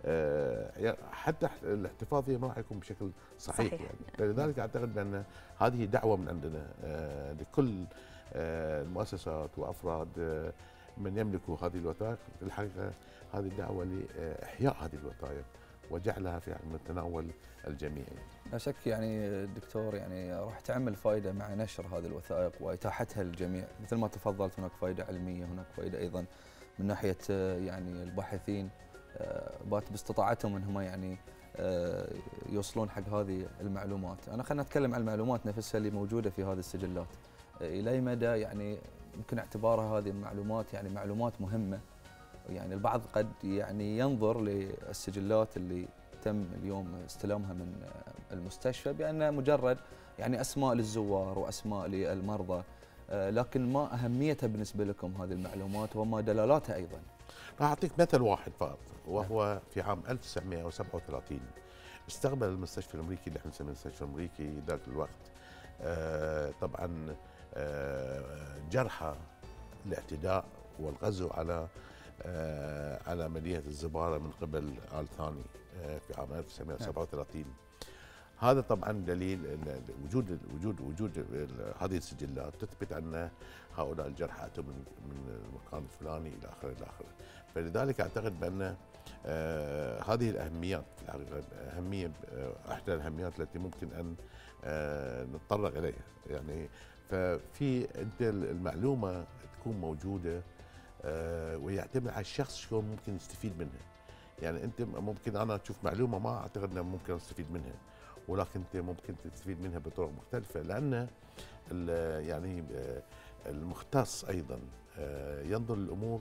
حتى الاحتفاظ فيها ما راح يكون بشكل صحيح, صحيح. يعني فلذلك اعتقد بان هذه دعوه من عندنا لكل المؤسسات وافراد من يملكوا هذه الوثائق. في الحقيقه هذه الدعوه لاحياء هذه الوثائق وجعلها في متناول الجميع. لا شك يعني دكتور يعني راح تعمل فائده مع نشر هذه الوثائق واتاحتها للجميع، مثل ما تفضلت هناك فائده علميه، هناك فائده ايضا من ناحيه يعني الباحثين بات باستطاعتهم انهم يعني يوصلون حق هذه المعلومات. انا خلينا نتكلم عن المعلومات نفسها اللي موجوده في هذه السجلات. الى اي مدى يعني يمكن اعتبارها هذه المعلومات يعني معلومات مهمه؟ يعني البعض قد يعني ينظر للسجلات اللي تم اليوم استلامها من المستشفى بأنها مجرد يعني أسماء للزوار وأسماء للمرضى، لكن ما أهميتها بالنسبة لكم هذه المعلومات وما دلالاتها أيضا؟ راح أعطيك مثل واحد فقط، وهو في عام ألف وتسعمئة وسبعة وثلاثين استقبل المستشفى الأمريكي اللي احنا نسميه المستشفى الأمريكي ذاك الوقت آه طبعا آه جرحى الاعتداء والغزو على آه على مدينة الزبارة من قبل آل ثاني آه في عام ألف وتسعمئة وسبعة وثلاثين. هذا طبعا دليل وجود وجود وجود هذه السجلات تثبت ان هؤلاء الجرحى اتوا من من المكان الفلاني الى اخره الى اخره. فلذلك اعتقد بان آه هذه الاهميات في الحقيقه اهميه آه احدى الاهميات التي ممكن ان آه نتطرق اليها. يعني ففي انت المعلومه تكون موجوده آه ويعتمد على الشخص شلون ممكن يستفيد منها. يعني انت ممكن انا اشوف معلومه ما اعتقد ان ممكن استفيد منها، ولكن انت ممكن تستفيد منها بطرق مختلفه، لان يعني المختص ايضا ينظر للامور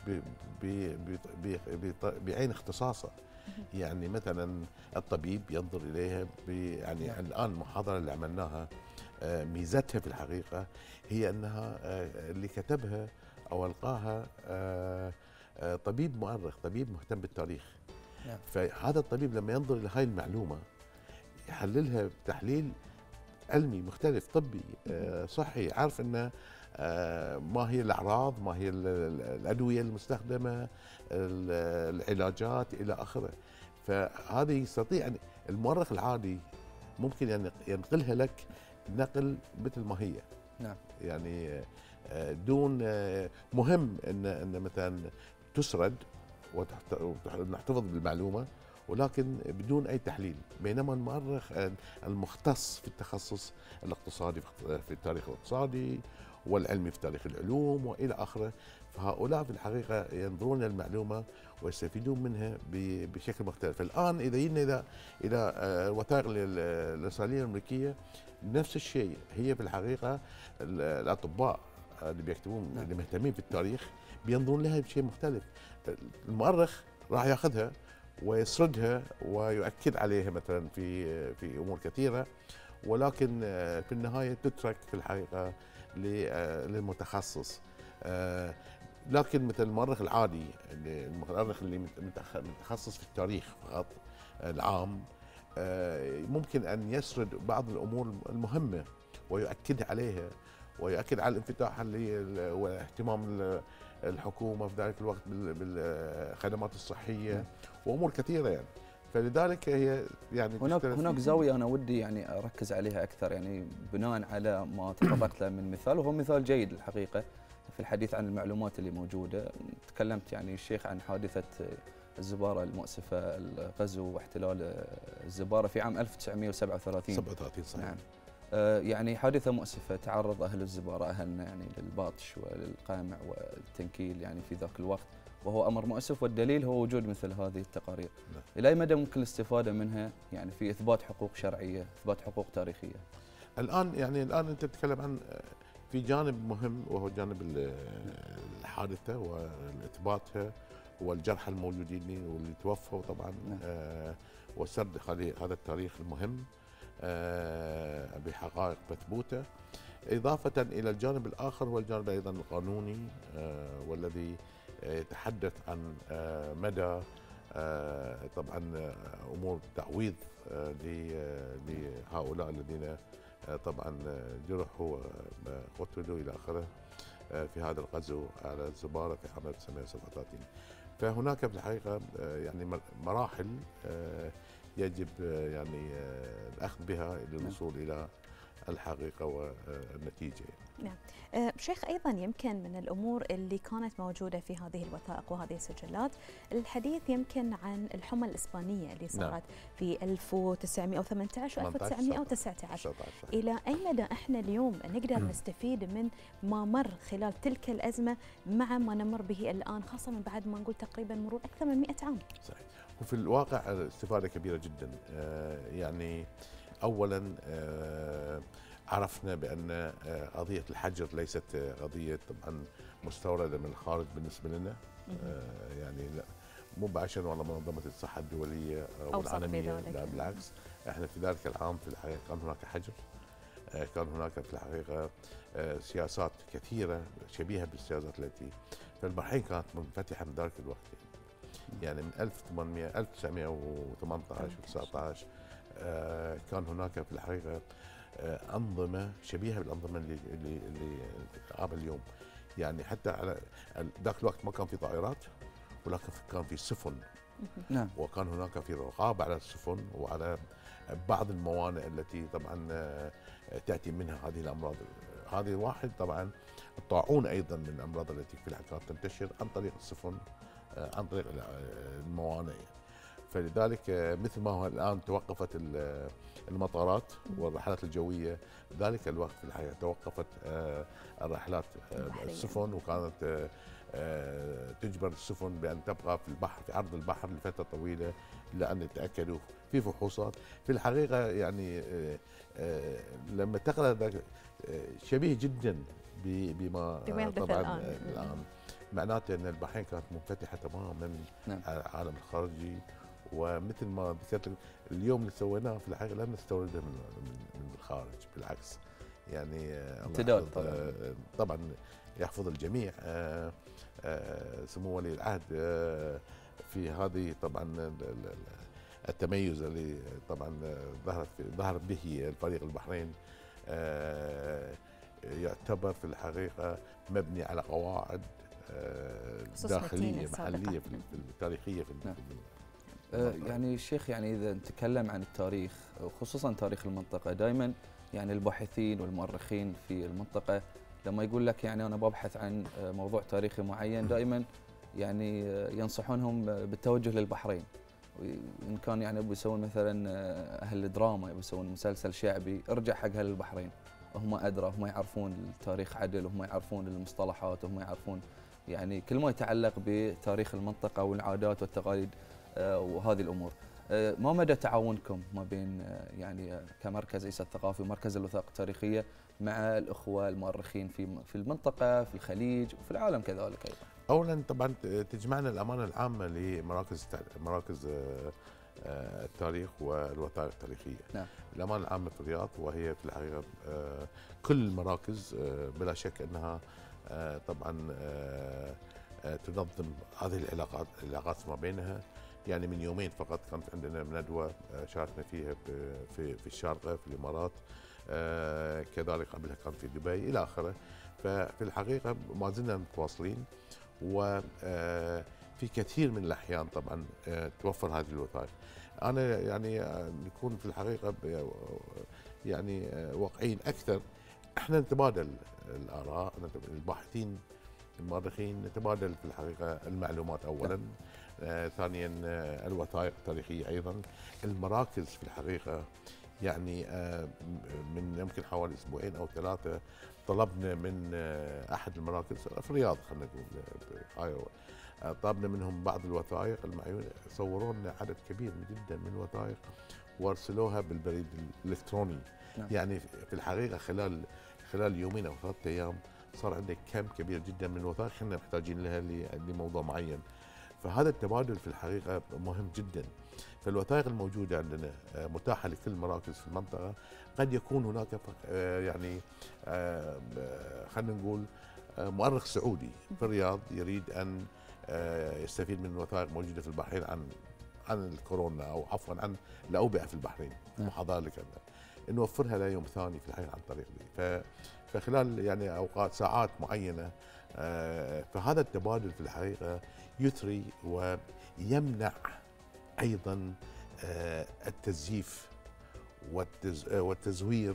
بعين اختصاصه. يعني مثلا الطبيب ينظر اليها يعني الان المحاضره اللي عملناها ميزتها في الحقيقه هي انها اللي كتبها او القاها طبيب مؤرخ، طبيب مهتم بالتاريخ. فهذا الطبيب لما ينظر الى هاي المعلومه يحللها بتحليل علمي مختلف طبي صحي، عارف انه ما هي الاعراض، ما هي الادويه المستخدمه، العلاجات الى اخره. فهذا يستطيع ان المؤرخ العادي ممكن يعني ينقلها لك نقل مثل ما هي. نعم. يعني دون مهم ان ان مثلا تسرد ونحتفظ بالمعلومه، ولكن بدون اي تحليل. بينما المؤرخ المختص في التخصص الاقتصادي في التاريخ الاقتصادي والعلمي في تاريخ العلوم والى اخره، فهؤلاء في الحقيقه ينظرون للمعلومه ويستفيدون منها بشكل مختلف. الان اذا جينا الى الى الوثائق الارساليه الامريكيه نفس الشيء، هي في الحقيقه الاطباء اللي بيكتبون اللي مهتمين في التاريخ بينظرون لها بشيء مختلف. المؤرخ راح ياخذها ويسردها ويؤكد عليها مثلا في في امور كثيره، ولكن في النهايه تترك في الحقيقه للمتخصص. لكن مثل المؤرخ العادي، المؤرخ اللي متخصص في التاريخ فقط العام، ممكن ان يسرد بعض الامور المهمه ويؤكد عليها، ويؤكد على الانفتاح واهتمام الحكومه في ذلك الوقت بالخدمات الصحيه وامور كثيره يعني. فلذلك هي يعني هناك هناك زاويه انا ودي يعني اركز عليها اكثر، يعني بناء على ما تطرقت له من مثال، وهو مثال جيد الحقيقه في الحديث عن المعلومات اللي موجوده. تكلمت يعني الشيخ عن حادثه الزباره المؤسفه، الغزو واحتلال الزباره في عام ألف وتسعمئة وسبعة وثلاثين. سبعة وثلاثين صحيح. نعم. آه يعني حادثه مؤسفه، تعرض اهل الزباره اهلنا يعني للباطش وللقمع والتنكيل يعني في ذاك الوقت، وهو امر مؤسف، والدليل هو وجود مثل هذه التقارير. نعم. الى اي مدى ممكن الاستفاده منها يعني في اثبات حقوق شرعيه، اثبات حقوق تاريخيه؟ الان يعني الان انت تتكلم عن في جانب مهم وهو جانب الحادثه واثباتها والجرحى الموجودين واللي توفوا طبعا. نعم. آه وسرد هذا التاريخ المهم آه بحقائق مثبوته، اضافه الى الجانب الاخر والجانب ايضا القانوني آه والذي يتحدث عن آه مدى آه طبعا امور تعويض آه لهؤلاء الذين آه طبعا جرحوا وقتلوا الى اخره آه في هذا الغزو على الزباره في عام ألف وتسعمئة وسبعة وثلاثين. فهناك في الحقيقه آه يعني مراحل آه يجب آه يعني آه الاخذ بها للوصول الى الحقيقه والنتيجه. نعم. أه شيخ، ايضا يمكن من الامور اللي كانت موجوده في هذه الوثائق وهذه السجلات الحديث يمكن عن الحمى الاسبانيه اللي صارت نعم. في ألف وتسعمئة وثمانية عشر وألف وتسعمئة وتسعة عشر. الى اي مدى احنا اليوم نقدر نستفيد من ما مر خلال تلك الازمه مع ما نمر به الان، خاصه من بعد ما نقول تقريبا مرور اكثر من مئة عام؟ صحيح. وفي الواقع الاستفاده كبيره جدا. آه يعني اولا آه عرفنا بان آه قضيه الحجر ليست قضيه طبعا مستورده من الخارج بالنسبه لنا. آه يعني لا مباشره على منظمه الصحه الدوليه او العالميه، لا بالعكس. احنا في ذلك العام في الحقيقه كان هناك حجر، آه كان هناك في الحقيقه آه سياسات كثيره شبيهه بالسياسات التي فالبحرين كانت منفتحه من ذلك الوقت. يعني من ألف وتسعمئة وثمانية عشر وتسعة عشر آه كان هناك في الحقيقه آه انظمه شبيهه بالانظمه اللي اللي اللي قبل اليوم. يعني حتى على ذاك الوقت ما كان في طائرات، ولكن كان في سفن. نعم. وكان هناك في رقابه على السفن وعلى بعض الموانئ التي طبعا آه تاتي منها هذه الامراض. هذه واحد طبعا الطاعون ايضا من الامراض التي في الحقيقه تنتشر عن طريق السفن، عن طريق الموانئ. فلذلك مثل ما هو الان توقفت المطارات والرحلات الجويه، ذلك الوقت في الحقيقه توقفت الرحلات السفن، وكانت تجبر السفن بان تبقى في البحر في عرض البحر لفتره طويله لان يتاكدوا في فحوصات. في الحقيقه يعني لما تقرا شبيه جدا بما طبعا الان, الآن. معناته ان البحرين كانت منفتحه تماما نعم. على العالم الخارجي، ومثل ما ذكرت اليوم اللي سويناه في الحقيقه لم نستورده من من الخارج، بالعكس. يعني امتداد طبعا طبعا يحفظ الجميع سمو ولي العهد في هذه طبعا التميز اللي طبعا ظهرت ظهر به الفريق البحرين، يعتبر في الحقيقه مبني على قواعد داخليه محليه في التاريخيه في نعم. آه يعني الشيخ، يعني اذا نتكلم عن التاريخ وخصوصا تاريخ المنطقه، دائما يعني الباحثين والمؤرخين في المنطقه لما يقول لك يعني انا ببحث عن موضوع تاريخي معين، دائما يعني ينصحونهم بالتوجه للبحرين، إن كان يعني يبوا يسوون مثلا أهل الدراما، يبوا يسوون مسلسل شعبي، ارجع حق أهل البحرين، هم أدرى، هم يعرفون التاريخ عدل، وهم يعرفون المصطلحات، وهم يعرفون يعني كل ما يتعلق بتاريخ المنطقة والعادات والتقاليد وهذه الأمور. ما مدى تعاونكم ما بين يعني كمركز عيسى الثقافي ومركز الوثائق التاريخية مع الأخوة المؤرخين في في المنطقة، في الخليج وفي العالم كذلك أيضا؟ اولا طبعا تجمعنا الامانه العامه لمراكز مراكز التاريخ والوثائق التاريخيه. نعم. الامانه العامه في الرياض، وهي في الحقيقه كل المراكز بلا شك انها طبعا تنظم هذه العلاقات العلاقات ما بينها. يعني من يومين فقط كانت عندنا ندوه شاركنا فيها في في الشارقه في الامارات، كذلك قبلها كان في دبي الى اخره. ففي الحقيقه ما زلنا متواصلين، وفي كثير من الأحيان طبعا توفر هذه الوثائق. أنا يعني نكون في الحقيقة يعني واقعيين أكثر، احنا نتبادل الآراء، الباحثين المؤرخين نتبادل في الحقيقة المعلومات أولا، آه ثانيا آه الوثائق التاريخية أيضا. المراكز في الحقيقة يعني آه من يمكن حوالي أسبوعين أو ثلاثة طلبنا من آه أحد المراكز في الرياض، خلينا نقول آه طلبنا منهم بعض الوثائق المعيونة، صوروا لنا عدد كبير جدا من الوثائق وارسلوها بالبريد الإلكتروني. نعم. يعني في الحقيقة خلال خلال يومين أو ثلاثة أيام صار عندك كم كبير جدا من الوثائق احنا محتاجين لها لموضوع معين. فهذا التبادل في الحقيقه مهم جدا. فالوثائق الموجوده عندنا متاحه لكل المراكز في المنطقه. قد يكون هناك يعني خلينا نقول مؤرخ سعودي في الرياض يريد ان يستفيد من الوثائق موجوده في البحرين عن عن الكورونا او عفوا عن الاوبئه في البحرين، محاضره لك نوفرها له يوم ثاني في الحقيقه عن طريق دي. فخلال يعني اوقات ساعات معينه فهذا التبادل في الحقيقه يثري ويمنع ايضا التزييف والتزوير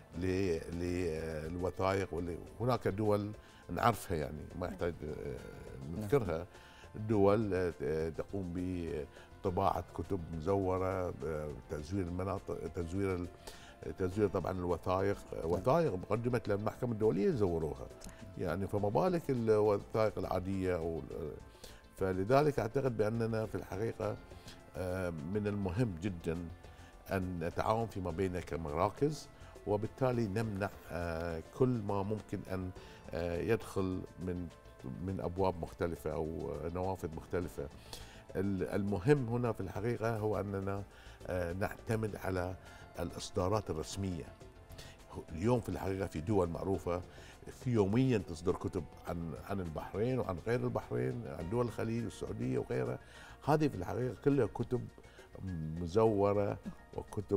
للوثائق. هناك دول نعرفها يعني ما يحتاج نذكرها، دول تقوم بطباعه كتب مزوره، تزوير المناطق، تزوير تزوير طبعا الوثائق، وثائق قدمت للمحكمة الدولية يزوروها يعني، فما بالك الوثائق العادية أو فلذلك أعتقد بأننا في الحقيقة من المهم جدا أن نتعاون فيما بيننا كمراكز، وبالتالي نمنع كل ما ممكن أن يدخل من من أبواب مختلفة أو نوافذ مختلفة. المهم هنا في الحقيقة هو أننا نعتمد على الإصدارات الرسمية. اليوم في الحقيقة في دول معروفة في يوميا تصدر كتب عن عن البحرين وعن غير البحرين، عن دول الخليج والسعودية وغيرها. هذه في الحقيقة كلها كتب مزورة وكتب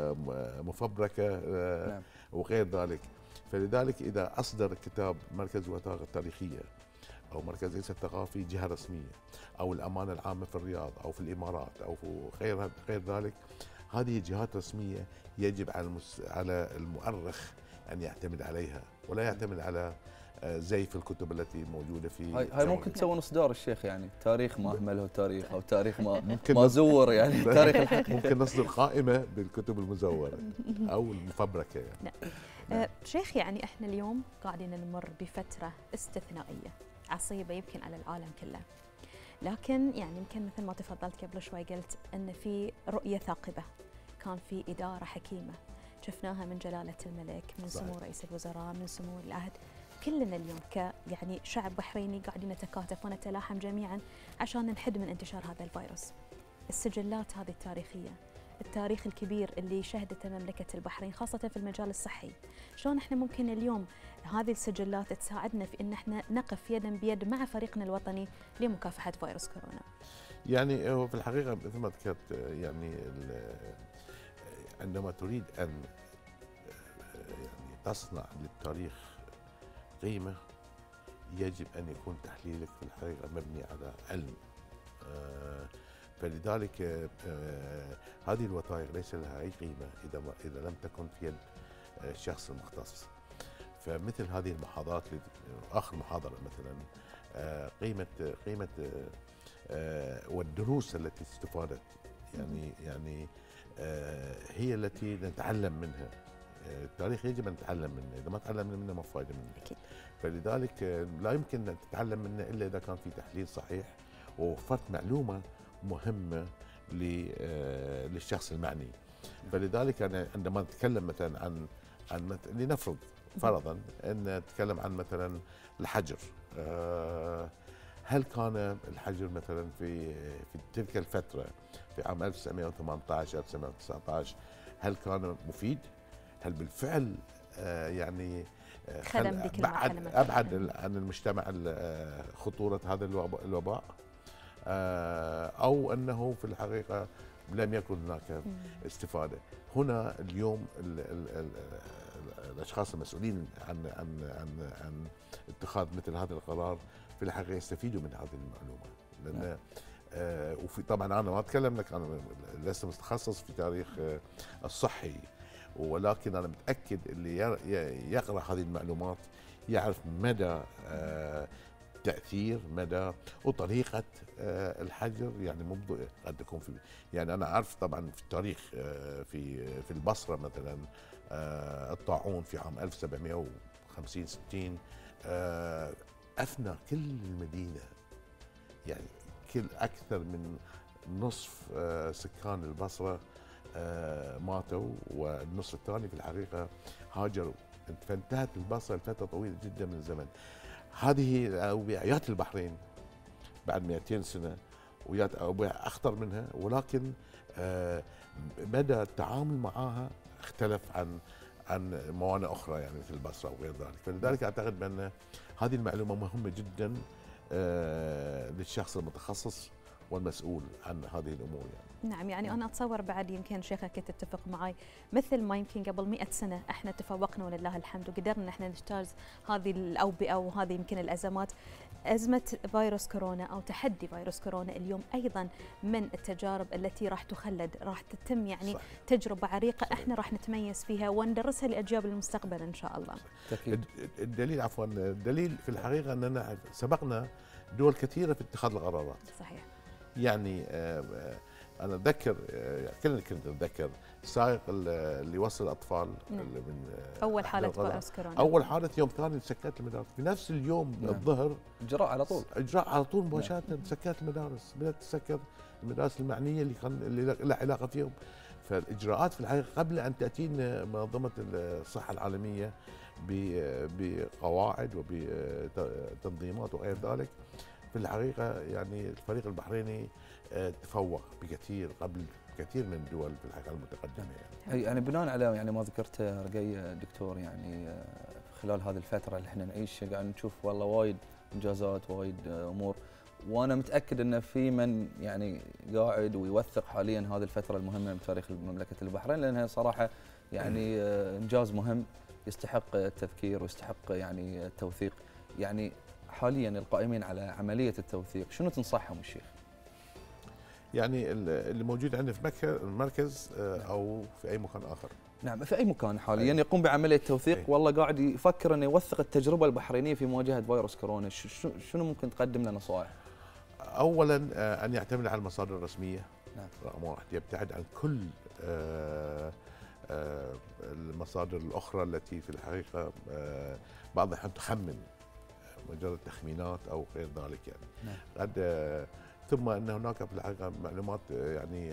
مفبركة وغير ذلك. فلذلك إذا أصدر كتاب مركز الوثائق التاريخية أو مركز عيسى الثقافي جهة رسمية، أو الأمانة العامة في الرياض أو في الإمارات أو في غير غير ذلك، هذه جهات رسمية يجب على على المؤرخ أن يعتمد عليها، ولا يعتمد على زيف الكتب التي موجودة في هاي, هاي ممكن تسوون إصدار الشيخ يعني تاريخ ما أهمله تاريخ أو تاريخ ما ما زور يعني تاريخ الحقيقي. ممكن نصدر قائمة بالكتب المزورة أو المفبركة يعني. نعم. أه شيخ يعني احنا اليوم قاعدين نمر بفترة استثنائية عصيبة يمكن على العالم كله، لكن يعني يمكن مثل ما تفضلت قبل شوي قلت ان في رؤية ثاقبة، كان في إدارة حكيمة شفناها من جلالة الملك، من سمو رئيس الوزراء، من سمو العهد. كلنا اليوم ك يعني شعب بحريني قاعدين نتكاتف ونتلاحم جميعا عشان نحد من انتشار هذا الفيروس. السجلات هذه التاريخية، التاريخ الكبير اللي شهدته مملكة البحرين خاصة في المجال الصحي، شلون احنا ممكن اليوم هذه السجلات تساعدنا في ان احنا نقف يدا بيد مع فريقنا الوطني لمكافحة فيروس كورونا؟ يعني هو في الحقيقة مثل ما ذكرت يعني عندما تريد أن يعني تصنع للتاريخ قيمة يجب أن يكون تحليلك في الحقيقة مبني على علم. فلذلك هذه الوثائق ليس لها أي قيمة إذا إذا لم تكن في يد الشخص المختص. فمثل هذه المحاضرات، آخر محاضرة مثلا قيمة قيمة والدروس التي استفادت يعني يعني آه هي التي نتعلم منها. آه التاريخ يجب ان نتعلم منه، اذا ما تعلمنا منه ما فايده منه. أكيد. فلذلك آه لا يمكن ان تتعلم منه الا اذا كان في تحليل صحيح ووفرت معلومه مهمه آه للشخص المعني. فلذلك انا عندما نتكلم مثلا عن عن مثل لنفرض فرضا ان نتكلم عن مثلا الحجر، آه هل كان الحجر مثلا في في تلك الفتره في عام ألف وتسعمئة وثمانية عشر ألف وتسعمئة وتسعة عشر هل كان مفيد؟ هل بالفعل آه يعني آه خدم ذيك بعد ابعد عن المجتمع خطوره هذا الوباء، آه او انه في الحقيقه لم يكن هناك استفاده؟ هنا اليوم ال ال ال الاشخاص المسؤولين عن عن عن عن اتخاذ مثل هذا القرار في الحقيقه يستفيدوا من هذه المعلومه، لان آه وفي طبعا انا ما اتكلم لك، انا لست متخصص في تاريخ آه الصحي، ولكن انا متاكد اللي يقرا هذه المعلومات يعرف مدى آه تاثير مدى وطريقه آه الحجر. يعني مو قد تكون في، يعني انا عارف طبعا في التاريخ آه في في البصره مثلا آه الطاعون في عام ألف وسبعمئة وخمسين ستين آه افنى كل المدينه، يعني كل اكثر من نصف آه سكان البصره آه ماتوا، والنصف الثاني في الحقيقه هاجروا، فانتهت البصره لفتره طويله جدا من الزمن. هذه اوبئات البحرين بعد مئتين سنه ويات اوبئه اخطر منها، ولكن آه مدى التعامل معها اختلف عن عن موانئ اخرى يعني في البصره وغير ذلك. فلذلك اعتقد بان هذه المعلومه مهمه جدا آه للشخص المتخصص والمسؤول عن هذه الامور يعني. نعم، يعني انا اتصور بعد يمكن شيخك تتفق معي، مثل ما يمكن قبل مئة سنه احنا تفوقنا ولله الحمد وقدرنا ان احنا نجتاز هذه الاوبئه وهذه يمكن الازمات. ازمه فيروس كورونا او تحدي فيروس كورونا اليوم ايضا من التجارب التي راح تخلد، راح تتم يعني صح. تجربه عريقه صحيح. احنا راح نتميز فيها وندرسها لاجيال المستقبل ان شاء الله. أكيد. الدليل عفوا الدليل في الحقيقه اننا سبقنا دول كثيره في اتخاذ القرارات. صحيح. يعني انا اتذكر كلنا كنت اتذكر السائق اللي يوصل الاطفال نعم. اللي من اول حاله فيروس كورونا، اول حاله يوم ثاني سكرت المدارس في نفس اليوم نعم. الظهر اجراء على طول اجراء على طول مباشره نعم. سكرت المدارس، بدات تسكر المدارس المعنيه اللي كان اللي لها علاقه فيهم. فالاجراءات في الحقيقه قبل ان تاتينا منظمه الصحه العالميه بقواعد وبتنظيمات وغير ذلك، في الحقيقه يعني الفريق البحريني تفوق بكثير قبل كثير من الدول في الحقيقه المتقدمه يعني. يعني بناء على يعني ما ذكرته رقي دكتور، يعني خلال هذه الفتره اللي احنا نعيش قاعد نشوف والله وايد انجازات وايد امور، وانا متاكد ان في من يعني قاعد ويوثق حاليا هذه الفتره المهمه من تاريخ مملكه البحرين، لانها صراحه يعني انجاز مهم يستحق التذكير ويستحق يعني التوثيق. يعني حاليا القائمين على عمليه التوثيق شنو تنصحهم الشيخ؟ يعني اللي موجود عندنا في مكه المركز او في اي مكان اخر؟ نعم في اي مكان حاليا أي. يقوم بعمليه توثيق أي. والله قاعد يفكر انه يوثق التجربه البحرينيه في مواجهه فيروس كورونا، شنو ممكن تقدم لنا نصائح؟ اولا ان يعتمد على المصادر الرسميه. نعم. رقم واحد، يبتعد عن كل المصادر الاخرى التي في الحقيقه بعض الاحيان تخمن، مجرد تخمينات او غير ذلك يعني. نعم. قد ثم ان هناك في الحقيقه معلومات يعني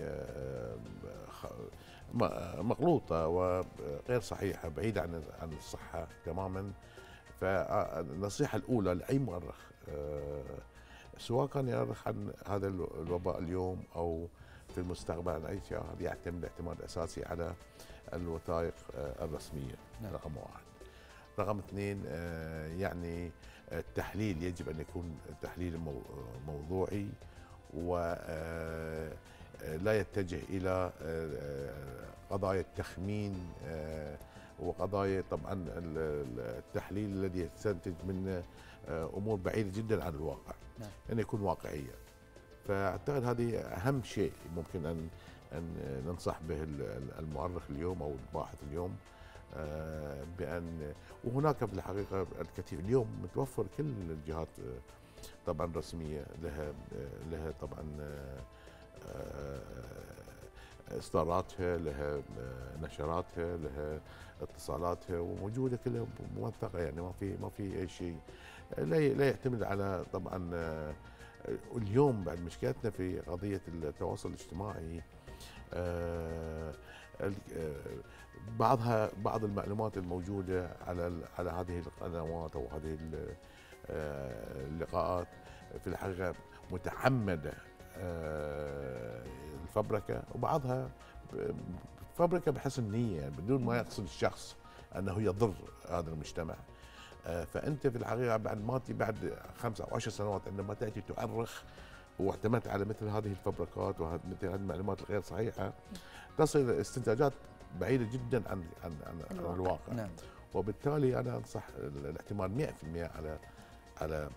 مغلوطه وغير صحيحه بعيده عن عن الصحه تماما. فالنصيحه الاولى لاي مؤرخ سواء كان يؤرخ عن هذا الوباء اليوم او في المستقبل عن اي شيء، هذا يعتمد اعتماد اساسي على الوثائق الرسميه. نعم. رقم واحد. رقم اثنين يعني التحليل يجب ان يكون تحليل موضوعي ولا يتجه الى قضايا التخمين وقضايا طبعا التحليل الذي يستنتج من امور بعيده جدا عن الواقع. نعم. ان يكون واقعيه. فاعتقد هذه اهم شيء ممكن ان ان ننصح به المؤرخ اليوم او الباحث اليوم، بان وهناك في الحقيقه الكثير اليوم متوفر كل الجهات طبعا رسميه لها لها طبعا اصداراتها، لها نشراتها، لها اتصالاتها، وموجوده كلها موثقه، يعني ما في ما في اي شيء. لا لا يعتمد على طبعا. اليوم بعد مشكلتنا في قضيه التواصل الاجتماعي، بعضها بعض المعلومات الموجوده على على هذه القنوات او هذه اللقاءات في الحقيقه متعمده الفبركه، وبعضها فبركه بحسن نيه بدون ما يقصد الشخص انه يضر هذا المجتمع. فانت في الحقيقه بعد ما بعد خمس او عشر سنوات عندما تاتي تؤرخ واعتمدت على مثل هذه الفبركات ومثل هذه المعلومات الغير صحيحه، تصل استنتاجات بعيده جدا عن عن عن الواقع, الواقع. نعم. وبالتالي انا انصح الاعتماد مئة بالمئة على على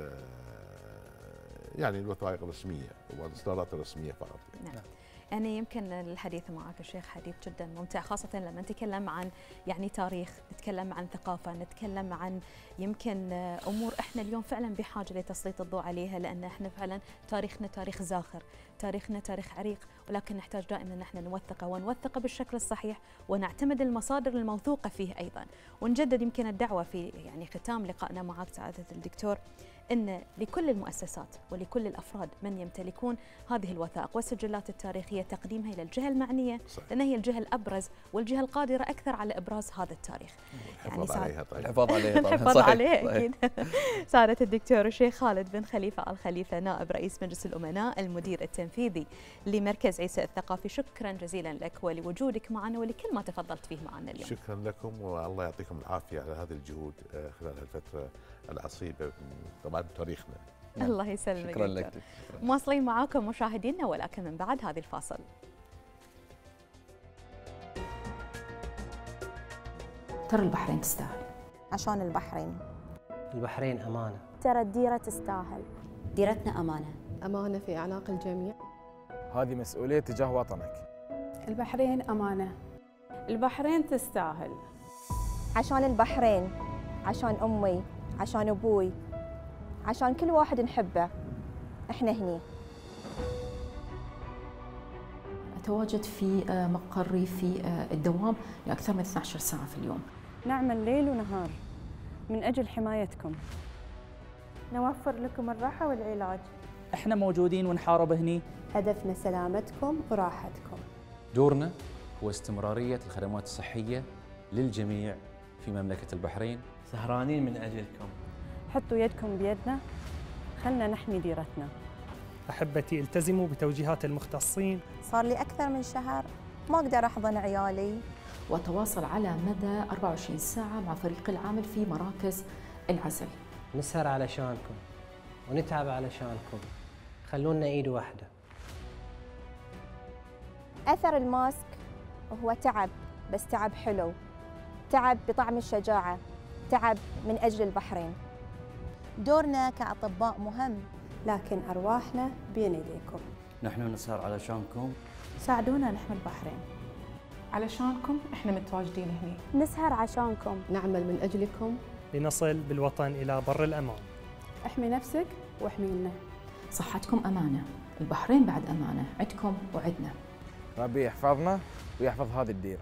يعني الوثائق الرسميه والاصدارات الرسميه فقط. نعم. يعني يمكن الحديث معك الشيخ حديث جدا ممتع، خاصة لما نتكلم عن يعني تاريخ، نتكلم عن ثقافة، نتكلم عن يمكن أمور إحنا اليوم فعلا بحاجة لتسليط الضوء عليها، لأن إحنا فعلا تاريخنا تاريخ زاخر، تاريخنا تاريخ عريق، ولكن نحتاج دائما أن احنا نوثقه ونوثقه بالشكل الصحيح، ونعتمد المصادر الموثوقة فيه أيضا. ونجدد يمكن الدعوة في يعني ختام لقائنا معك سعادة الدكتور أن لكل المؤسسات ولكل الأفراد من يمتلكون هذه الوثائق والسجلات التاريخية تقديمها إلى الجهة المعنية، لأن هي الجهة الأبرز والجهة القادرة أكثر على إبراز هذا التاريخ. الحفاظ يعني عليها طيب. الحفاظ عليها طبعا. الحفاظ عليها أكيد. سعادة الدكتور الشيخ خالد بن خليفة آل خليفة نائب رئيس مجلس الأمناء المدير التنفيذي لمركز عيسى الثقافي، شكرا جزيلا لك ولوجودك معنا ولكل ما تفضلت فيه معنا اليوم. شكرا لكم والله يعطيكم العافية على هذه الجهود خلال الفترة العصيبة طبعا تاريخنا. الله يسلمك. شكرا لك. مواصلين معاكم مشاهدينا ولكن من بعد هذه الفاصل. ترى البحرين تستاهل. عشان البحرين. البحرين أمانة. ترى الديرة تستاهل. ديرتنا أمانة. أمانة في أعناق الجميع. هذه مسؤولية تجاه وطنك. البحرين أمانة. البحرين تستاهل. عشان البحرين، عشان أمي، عشان أبوي، عشان كل واحد نحبه، إحنا هني. أتواجد في مقري في الدوام لأكثر من اثنتي عشرة ساعة في اليوم. نعمل ليل ونهار من أجل حمايتكم. نوفر لكم الراحة والعلاج. احنا موجودين ونحارب هني. هدفنا سلامتكم وراحتكم. دورنا هو استمرارية الخدمات الصحية للجميع في مملكة البحرين. سهرانين من أجلكم. حطوا يدكم بيدنا، خلنا نحمي ديرتنا. أحبتي التزموا بتوجيهات المختصين. صار لي أكثر من شهر ما أقدر أحضن عيالي. وأتواصل على مدى أربعة وعشرين ساعة مع فريق العمل في مراكز العزل. نسهر علشانكم ونتعب علشانكم، خلونا إيد واحدة. أثر الماسك هو تعب، بس تعب حلو، تعب بطعم الشجاعة، تعب من أجل البحرين. دورنا كأطباء مهم، لكن أرواحنا بين يديكم. نحن نسهر علشانكم. ساعدونا نحمي البحرين. علشانكم احنا متواجدين هنا. نسهر عشانكم. نعمل من أجلكم لنصل بالوطن إلى بر الأمان. احمي نفسك واحمينا. صحتكم أمانة، البحرين بعد أمانة، عدكم وعدنا. ربي يحفظنا ويحفظ هذه الديرة.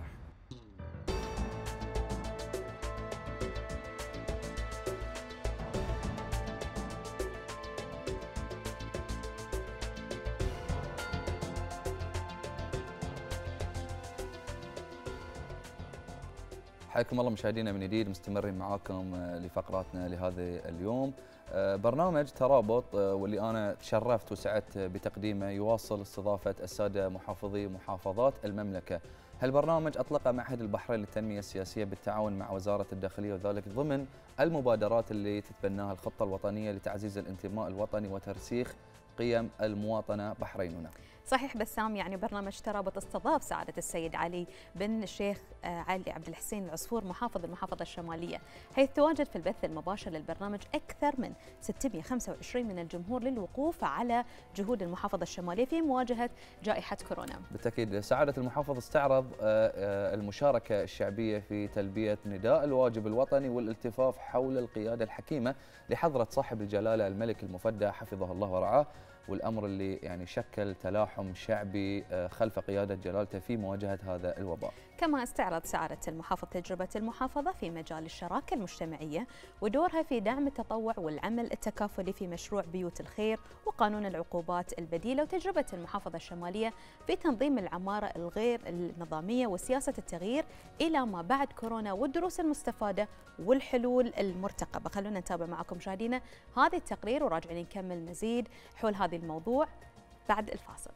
حياكم الله مشاهدينا من جديد، مستمرين معاكم لفقراتنا لهذا اليوم. برنامج ترابط واللي أنا تشرفت وسعدت بتقديمه يواصل استضافة السادة محافظي محافظات المملكة. هالبرنامج أطلقه معهد البحرين للتنمية السياسية بالتعاون مع وزارة الداخلية، وذلك ضمن المبادرات اللي تتبناها الخطة الوطنية لتعزيز الانتماء الوطني وترسيخ قيم المواطنة بحريننا. صحيح بسام، يعني برنامج ترابط استضاف سعادة السيد علي بن الشيخ علي عبد الحسين العصفور محافظ المحافظة الشمالية، حيث تواجد في البث المباشر للبرنامج أكثر من ستمئة وخمسة وعشرين من الجمهور للوقوف على جهود المحافظة الشمالية في مواجهة جائحة كورونا. بالتأكيد سعادة المحافظ استعرض المشاركة الشعبية في تلبية نداء الواجب الوطني والالتفاف حول القيادة الحكيمة لحضرة صاحب الجلالة الملك المفدى حفظه الله ورعاه، والأمر اللي يعني شكل تلاحم شعبي خلف قيادة جلالته في مواجهة هذا الوباء. كما استعرض سعادة المحافظ تجربة المحافظة في مجال الشراكة المجتمعية ودورها في دعم التطوع والعمل التكافلي في مشروع بيوت الخير وقانون العقوبات البديلة، وتجربة المحافظة الشمالية في تنظيم العمارة الغير النظامية وسياسة التغيير إلى ما بعد كورونا والدروس المستفادة والحلول المرتقبة. خلونا نتابع معكم مشاهدينا هذا التقرير وراجعين نكمل مزيد حول هذا الموضوع بعد الفاصل.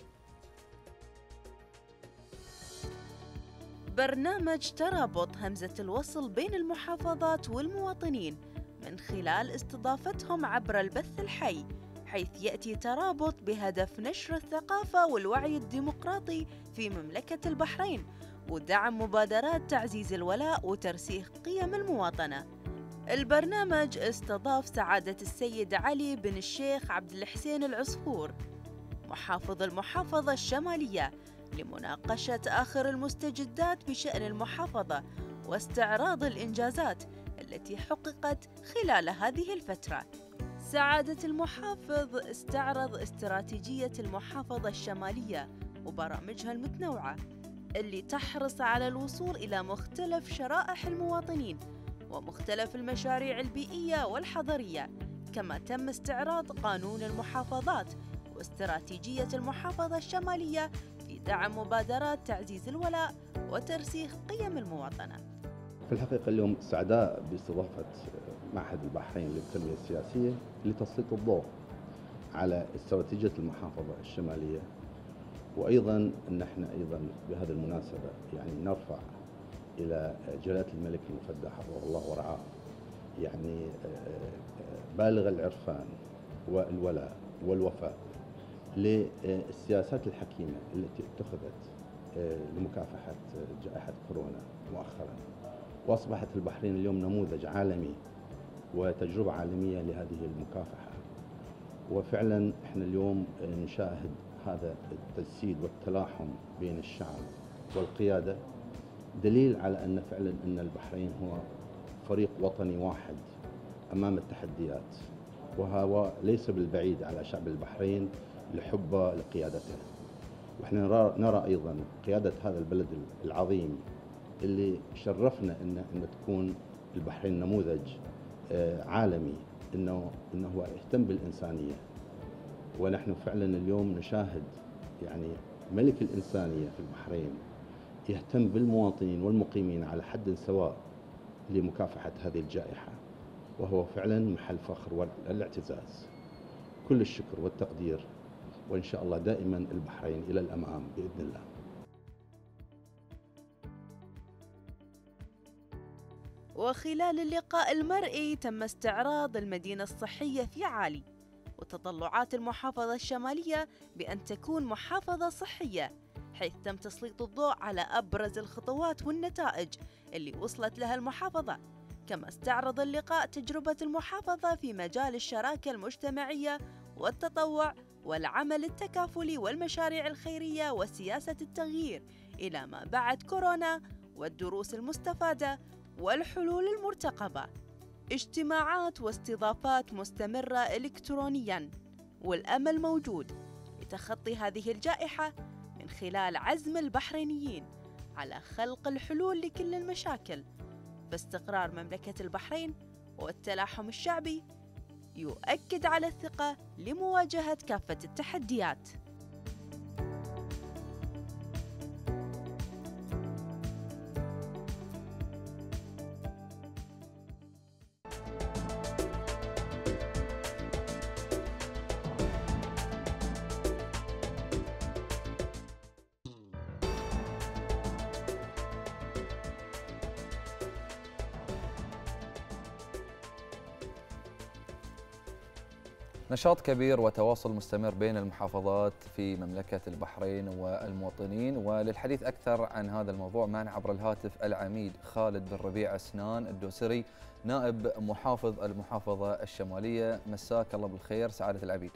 برنامج ترابط همزة الوصل بين المحافظات والمواطنين من خلال استضافتهم عبر البث الحي، حيث يأتي ترابط بهدف نشر الثقافة والوعي الديمقراطي في مملكة البحرين ودعم مبادرات تعزيز الولاء وترسيخ قيم المواطنة. البرنامج استضاف سعادة السيد علي بن الشيخ عبد الحسين العصفور محافظ المحافظة الشمالية لمناقشة آخر المستجدات بشأن المحافظة واستعراض الإنجازات التي حققت خلال هذه الفترة. سعادة المحافظ استعرض استراتيجية المحافظة الشمالية وبرامجها المتنوعة اللي تحرص على الوصول إلى مختلف شرائح المواطنين ومختلف المشاريع البيئية والحضرية، كما تم استعراض قانون المحافظات واستراتيجية المحافظة الشمالية في دعم مبادرات تعزيز الولاء وترسيخ قيم المواطنة. في الحقيقة اليوم سعداء باستضافة معهد البحرين للتنمية السياسية لتسليط الضوء على استراتيجية المحافظة الشمالية، وأيضا أن احنا أيضا بهذه المناسبة يعني نرفع إلى جلالة الملك المفدى حفظه الله ورعاه يعني بالغ العرفان والولاء والوفاء للسياسات الحكيمة التي اتخذت لمكافحة جائحة كورونا مؤخرا، وأصبحت البحرين اليوم نموذج عالمي وتجربة عالمية لهذه المكافحة. وفعلا احنا اليوم نشاهد هذا التجسيد والتلاحم بين الشعب والقيادة، دليل على أن فعلا أن البحرين هو فريق وطني واحد أمام التحديات، وهو ليس بالبعيد على شعب البحرين لحبه لقيادته. وإحنا نرى, نرى أيضا قيادة هذا البلد العظيم اللي شرفنا أن, أن تكون البحرين نموذج عالمي أنه, إنه هو يهتم بالإنسانية. ونحن فعلا اليوم نشاهد يعني ملك الإنسانية في البحرين يهتم بالمواطنين والمقيمين على حد سواء لمكافحة هذه الجائحة، وهو فعلا محل فخر والاعتزاز. كل الشكر والتقدير، وإن شاء الله دائما البحرين إلى الأمام بإذن الله. وخلال اللقاء المرئي تم استعراض المدينة الصحية في عالي وتطلعات المحافظة الشمالية بأن تكون محافظة صحية، حيث تم تسليط الضوء على أبرز الخطوات والنتائج اللي وصلت لها المحافظة. كما استعرض اللقاء تجربة المحافظة في مجال الشراكة المجتمعية والتطوع والعمل التكافلي والمشاريع الخيرية وسياسة التغيير إلى ما بعد كورونا والدروس المستفادة والحلول المرتقبة. اجتماعات واستضافات مستمرة إلكترونياً، والأمل موجود لتخطي هذه الجائحة من خلال عزم البحرينيين على خلق الحلول لكل المشاكل باستقرار مملكة البحرين. والتلاحم الشعبي يؤكد على الثقة لمواجهة كافة التحديات. نشاط كبير وتواصل مستمر بين المحافظات في مملكة البحرين والمواطنين. وللحديث أكثر عن هذا الموضوع معنا عبر الهاتف العميد خالد بن ربيع اسنان الدوسري نائب محافظ المحافظة الشمالية. مساك الله بالخير سعادة العميد.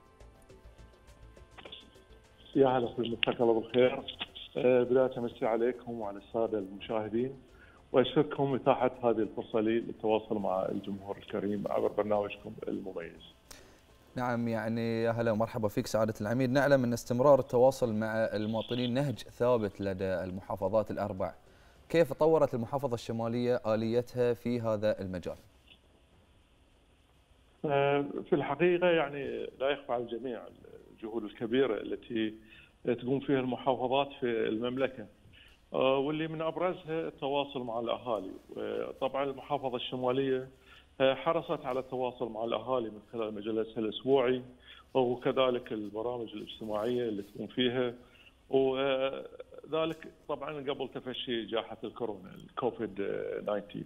يا هلا مساك الله بالخير. بداية أمسي عليكم وعلى السادة المشاهدين، وأشكركم إتاحة هذه الفرصة لي للتواصل مع الجمهور الكريم عبر برنامجكم المميز. نعم، يعني يا هلا ومرحبا فيك سعادة العميد. نعلم أن استمرار التواصل مع المواطنين نهج ثابت لدى المحافظات الأربع. كيف طورت المحافظة الشمالية آليتها في هذا المجال؟ في الحقيقة يعني لا يخفى على الجميع الجهود الكبيرة التي تقوم فيها المحافظات في المملكة، واللي من أبرزها التواصل مع الأهالي. طبعا المحافظة الشمالية حرصت على التواصل مع الأهالي من خلال مجلسها الأسبوعي وكذلك البرامج الاجتماعية اللي تقوم فيها، وذلك طبعا قبل تفشي جائحة الكورونا الكوفيد تسعة عشر.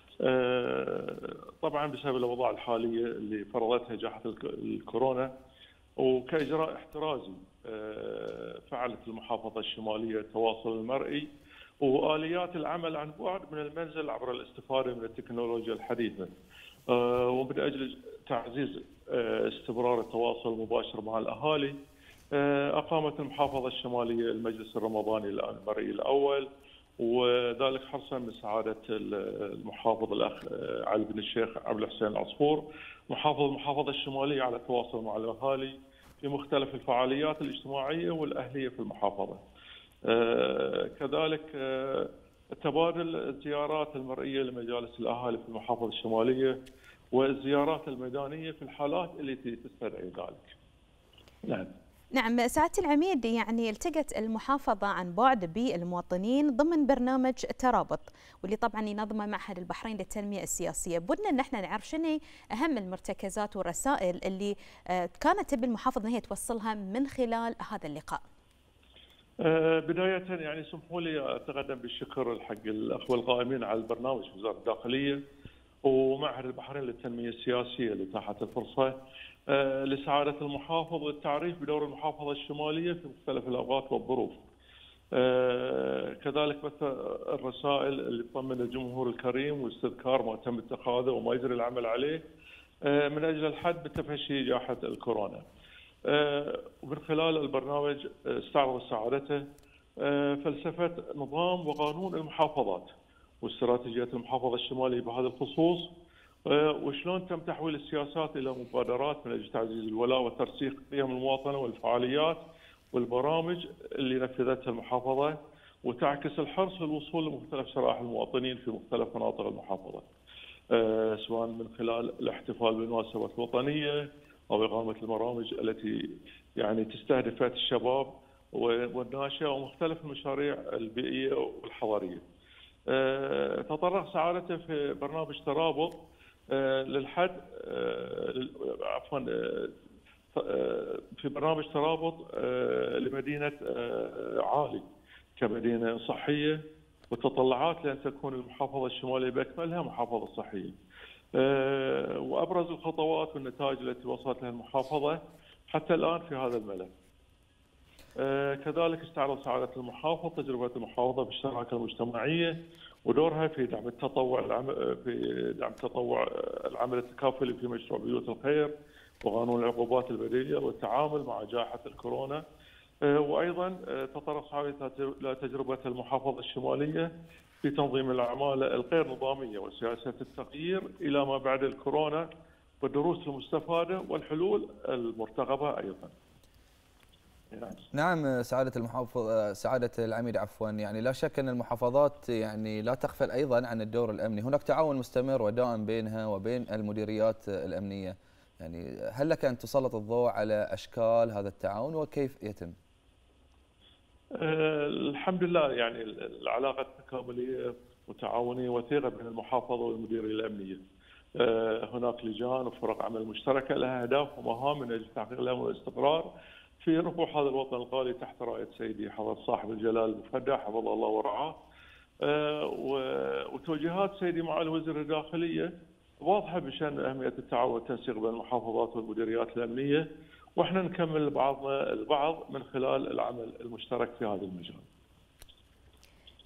طبعا بسبب الأوضاع الحالية اللي فرضتها جائحة الكورونا وكإجراء احترازي فعلت المحافظة الشمالية التواصل المرئي وآليات العمل عن بعد من المنزل عبر الاستفادة من التكنولوجيا الحديثة، ومن أجل تعزيز استمرار التواصل المباشر مع الأهالي أقامت المحافظة الشمالية المجلس الرمضاني المرئي الأول، وذلك حرصا من سعادة المحافظ الأخ علي بن الشيخ عبد الحسين العصفور محافظ المحافظة الشمالية على التواصل مع الأهالي في مختلف الفعاليات الاجتماعية والأهلية في المحافظة. كذلك تبادل الزيارات المرئية لمجالس الأهالي في المحافظة الشمالية والزيارات الميدانية في الحالات التي تستدعي ذلك. نعم. نعم سعادة العميد، يعني التقت المحافظة عن بعد بالمواطنين ضمن برنامج ترابط، واللي طبعا ينظمه معهد البحرين للتنمية السياسية. بدنا ان احنا نعرف شنو اهم المرتكزات والرسائل اللي كانت تبي المحافظة ان هي توصلها من خلال هذا اللقاء. بداية يعني سمحوا لي اتقدم بالشكر حق الاخوة القائمين على البرنامج في وزارة الداخلية ومعهد البحرين للتنمية السياسية اللي اتاحت الفرصة لسعادة المحافظ والتعريف بدور المحافظة الشمالية في مختلف الأوقات والظروف. كذلك بث الرسائل اللي تطمن الجمهور الكريم واستذكار ما تم اتخاذه وما يجري العمل عليه من أجل الحد بتفشي جائحة الكورونا. ومن خلال البرنامج استعرض سعادته فلسفة نظام وقانون المحافظات واستراتيجية المحافظة الشمالية بهذا الخصوص، وشلون تم تحويل السياسات الى مبادرات من اجل تعزيز الولاء وترسيخ قيم المواطنه والفعاليات والبرامج اللي نفذتها المحافظه وتعكس الحرص في الوصول لمختلف شرائح المواطنين في مختلف مناطق المحافظه، أه سواء من خلال الاحتفال بالمناسبات الوطنيه او اقامه البرامج التي يعني تستهدف الشباب والناشئه ومختلف المشاريع البيئيه والحضاريه. أه تطرق سعادته في برنامج ترابط للحد عفوا في برنامج ترابط لمدينة عالي كمدينة صحية وتطلعات لأن تكون المحافظة الشمالية بأكملها محافظة صحية، وأبرز الخطوات والنتائج التي وصلت لها المحافظة حتى الآن في هذا الملف. كذلك استعرض سعادة المحافظ تجربة المحافظة بالشراكة المجتمعية ودورها في دعم التطوع في دعم تطوع العمل التكافلي في مشروع بيوت الخير وقانون العقوبات البديلة والتعامل مع جائحة الكورونا، وايضا تطرق سعادتها لتجربة المحافظة الشمالية في تنظيم الاعمال الغير نظامية وسياسة التغيير الى ما بعد الكورونا والدروس المستفادة والحلول المرتقبة ايضا. نعم سعادة المحافظ سعادة العميد عفوا، يعني لا شك أن المحافظات يعني لا تغفل أيضا عن الدور الأمني، هناك تعاون مستمر ودائم بينها وبين المديريات الأمنية، يعني هل لك أن تسلط الضوء على أشكال هذا التعاون وكيف يتم؟ أه الحمد لله، يعني العلاقة تكاملية وتعاونية وثيقة بين المحافظة والمديرية الأمنية. أه هناك لجان وفرق عمل مشتركة لها أهداف ومهام من أجل تحقيق الأمن والاستقرار في ربوع هذا الوطن الغالي تحت راية سيدي حضرة صاحب الجلال المفدى حفظه الله ورعاه. أه وتوجيهات سيدي معالي وزير الداخلية واضحة بشأن أهمية التعاون والتنسيق بين المحافظات والمديريات الأمنية، واحنا نكمل بعضنا البعض من خلال العمل المشترك في هذا المجال.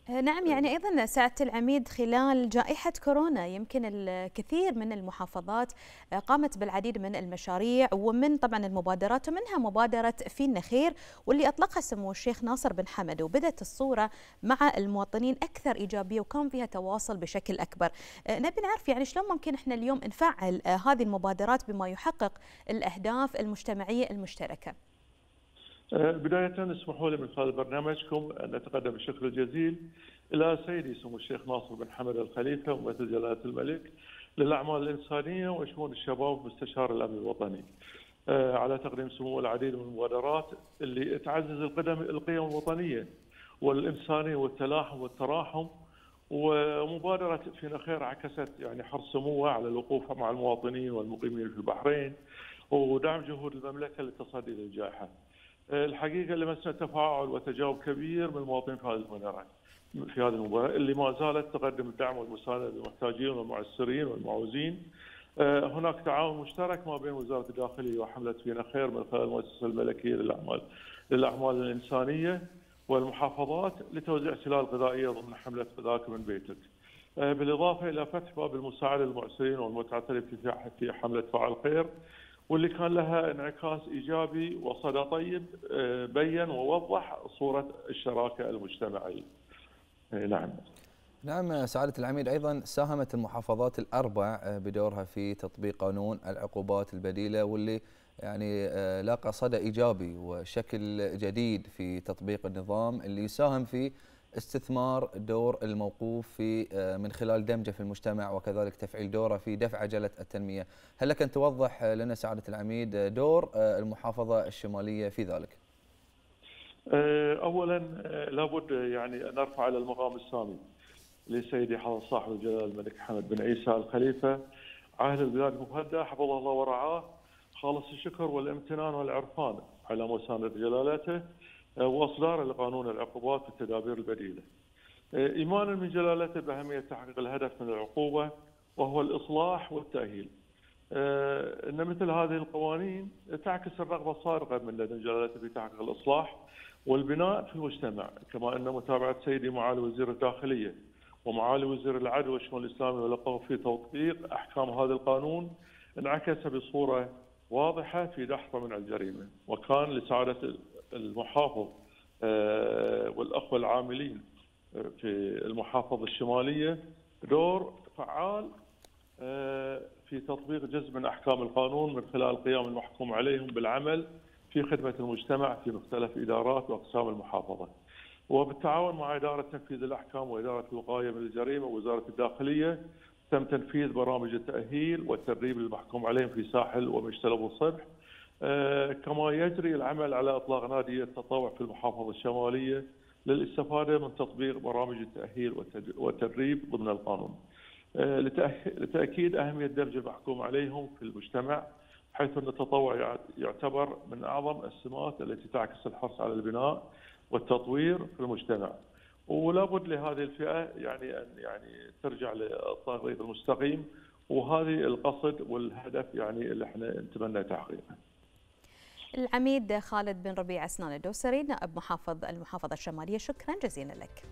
نعم، يعني أيضا سعادة العميد خلال جائحة كورونا يمكن الكثير من المحافظات قامت بالعديد من المشاريع ومن طبعا المبادرات، ومنها مبادرة في النخير واللي أطلقها سمو الشيخ ناصر بن حمد، وبدت الصورة مع المواطنين أكثر إيجابية وكان فيها تواصل بشكل أكبر. نبي نعرف يعني شلون ممكن احنا اليوم نفعل هذه المبادرات بما يحقق الأهداف المجتمعية المشتركة. بداية اسمحوا لي من خلال برنامجكم أن نتقدم بالشكر الجزيل إلى سيدي سمو الشيخ ناصر بن حمد الخليفة ممثل جلالة الملك للأعمال الإنسانية وشؤون الشباب مستشار الأمن الوطني على تقديم سمو العديد من المبادرات اللي تعزز القدم القيم الوطنية والإنسانية والتلاحم والتراحم. ومبادرة في نخير عكست يعني حرص سموه على الوقوف مع المواطنين والمقيمين في البحرين ودعم جهود المملكة للتصدي للجائحة. الحقيقه لمسنا تفاعل وتجاوب كبير من المواطنين في هذه المبادره في هذه المبادره اللي ما زالت تقدم الدعم والمسانده للمحتاجين والمعسرين والمعوزين. هناك تعاون مشترك ما بين وزاره الداخليه وحمله في نخير من خلال المؤسسه الملكيه للاعمال للاعمال الانسانيه والمحافظات لتوزيع سلال غذائيه ضمن حمله غذاك من بيتك. بالاضافه الى فتح باب المساعده للمعسرين والمتعثرين في في حمله فاعل خير، واللي كان لها انعكاس ايجابي وصدى طيب بين ووضح صوره الشراكه المجتمعيه. نعم. نعم سعادة العميد، أيضا ساهمت المحافظات الأربع بدورها في تطبيق قانون العقوبات البديلة، واللي يعني لاقى صدى إيجابي وشكل جديد في تطبيق النظام اللي يساهم في استثمار دور الموقوف في من خلال دمجه في المجتمع وكذلك تفعيل دوره في دفع عجله التنميه. هل لك ان توضح لنا سعاده العميد دور المحافظه الشماليه في ذلك؟ اولا لابد يعني ان نرفع على المقام السامي لسيدي حضرة صاحب الجلاله الملك حمد بن عيسى الخليفه عاهل البلاد المفدى حفظه الله ورعاه، خالص الشكر والامتنان والعرفان على مسانده جلالته واصدار لقانون العقوبات والتدابير البديله. ايمانا من جلالته باهميه تحقيق الهدف من العقوبه وهو الاصلاح والتاهيل. ان مثل هذه القوانين تعكس الرغبه الصارخه من لدى جلالته في تحقيق الاصلاح والبناء في المجتمع، كما ان متابعه سيدي معالي وزير الداخليه ومعالي وزير العدل والشؤون الاسلاميه والأوقاف في تطبيق احكام هذا القانون انعكس بصوره واضحه في دحض من الجريمه، وكان لسعاده المحافظ والأخوة العاملين في المحافظة الشمالية دور فعال في تطبيق جزء من أحكام القانون من خلال قيام المحكوم عليهم بالعمل في خدمة المجتمع في مختلف إدارات وأقسام المحافظة، وبالتعاون مع إدارة تنفيذ الأحكام وإدارة الوقاية من الجريمة ووزارة الداخلية تم تنفيذ برامج التأهيل والتدريب للمحكوم عليهم في ساحل ومجتلب والصبح. آه كما يجري العمل على اطلاق نادي التطوع في المحافظه الشماليه للاستفاده من تطبيق برامج التاهيل والتدريب ضمن القانون. آه لتاكيد اهميه دمج المحكوم عليهم في المجتمع، حيث ان التطوع يعتبر من اعظم السمات التي تعكس الحرص على البناء والتطوير في المجتمع. ولا بد لهذه الفئه يعني ان يعني ترجع للطريق المستقيم، وهذه القصد والهدف يعني اللي احنا نتمنى تحقيقه. العميد خالد بن ربيع اسنان الدوسري نائب محافظ المحافظة الشمالية، شكرا جزيلا لك.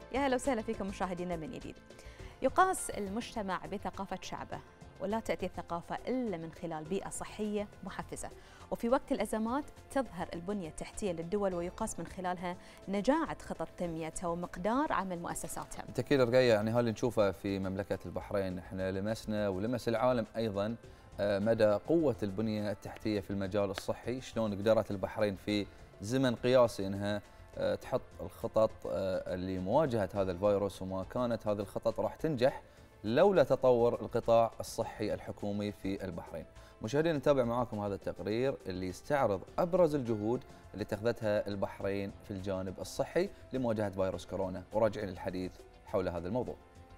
يا هلا وسهلا فيكم مشاهدينا من جديد. يقاس المجتمع بثقافة شعبه، ولا تأتي الثقافة إلا من خلال بيئة صحية محفزة، وفي وقت الأزمات تظهر البنية التحتية للدول ويقاس من خلالها نجاعة خطط تنميتها ومقدار عمل مؤسساتها. بالتأكيد رقية، يعني هذا اللي نشوفه في مملكة البحرين، احنا لمسنا ولمس العالم أيضا مدى قوة البنية التحتية في المجال الصحي، شلون قدرت البحرين في زمن قياسي انها تحط الخطط لمواجهة هذا الفيروس، وما كانت هذه الخطط راح تنجح لولا تطور القطاع الصحي الحكومي في البحرين. مشاهدينا نتابع معاكم هذا التقرير اللي يستعرض أبرز الجهود اللي اتخذتها البحرين في الجانب الصحي لمواجهة فيروس كورونا، وراجعين للحديث حول هذا الموضوع.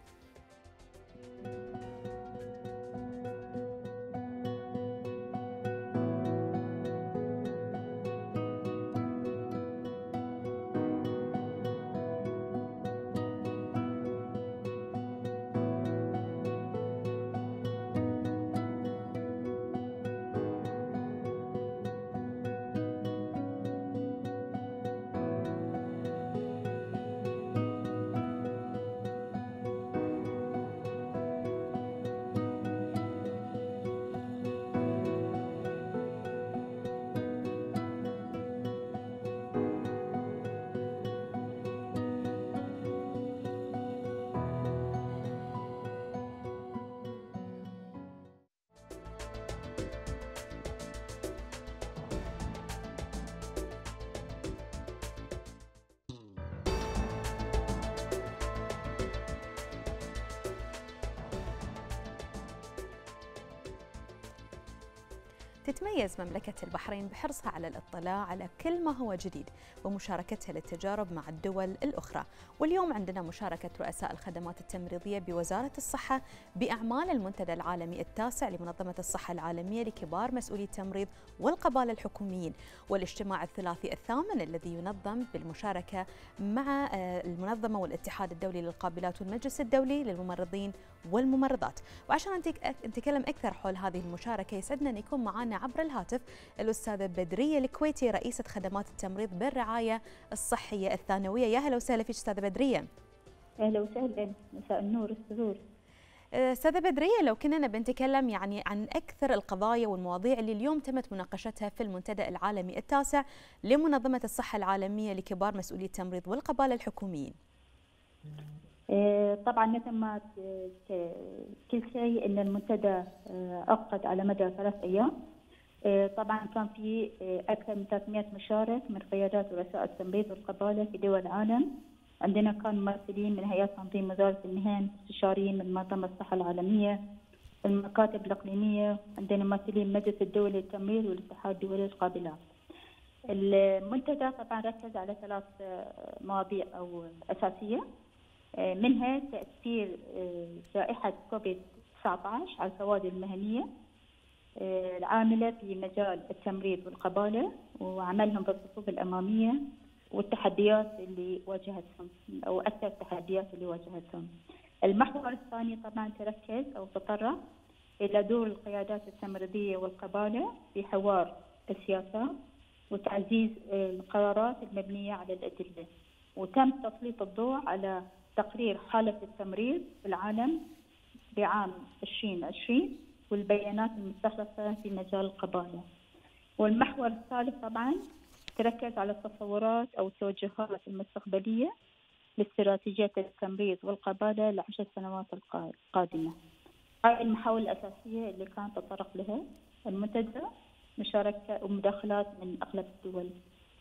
تتميز مملكة البحرين بحرصها على الاطلاع على كل ما هو جديد ومشاركتها للتجارب مع الدول الأخرى، واليوم عندنا مشاركة رؤساء الخدمات التمريضية بوزارة الصحة بأعمال المنتدى العالمي التاسع لمنظمة الصحة العالمية لكبار مسؤولي التمريض والقبائل الحكوميين، والاجتماع الثلاثي الثامن الذي ينظم بالمشاركة مع المنظمة والاتحاد الدولي للقابلات والمجلس الدولي للممرضين والممرضات. وعشان نتكلم أكثر حول هذه المشاركة يسعدنا أن يكون معنا عبر الهاتف الأستاذة بدرية الكويتي رئيسة خدمات التمريض بالرعاية الصحية الثانوية. يا هلا وسهلا فيك أستاذة بدرية. أهلا وسهلا، مساء النور السرور. أستاذة بدرية، لو كنا بنتكلم يعني عن أكثر القضايا والمواضيع اللي اليوم تمت مناقشتها في المنتدى العالمي التاسع لمنظمة الصحة العالمية لكبار مسؤولي التمريض والقبائل الحكوميين. طبعا مثل ما كل شيء ان المنتدى عقد على مدى ثلاث ايام. طبعا كان في اكثر من ثلاثمئة مشارك من قيادات ورؤساء التمريض والقبائل في دول العالم. عندنا كان ممثلين من هيئات تنظيم وزاره المهن، استشاريين من منظمه الصحه العالميه، المكاتب الاقليميه، عندنا ممثلين من المجلس الدولي للتمريض والاتحاد الدولي للقابلات. المنتدى طبعا ركز على ثلاث مواضيع او اساسيه، منها تأثير جائحة كوفيد تسعة عشر على الكوادر المهنية العاملة في مجال التمريض والقبالة وعملهم بالصفوف الأمامية والتحديات اللي واجهتهم أو أكثر التحديات اللي واجهتهم. المحور الثاني طبعا تركز أو تطرق إلى دور القيادات التمريضية والقبالة في حوار السياسات وتعزيز القرارات المبنية على الأدلة، وتم تسليط الضوء على تقرير حالة التمريض في العالم بعام ألفين وعشرين والبيانات المستخلصة في مجال القبالة. والمحور الثالث طبعا تركز على التصورات أو التوجهات المستقبلية لاستراتيجية التمريض والقبالة لعشر سنوات القادمة. هاي المحاور الأساسية اللي كانت تطرق لها المنتدى، مشاركة ومداخلات من أغلب الدول.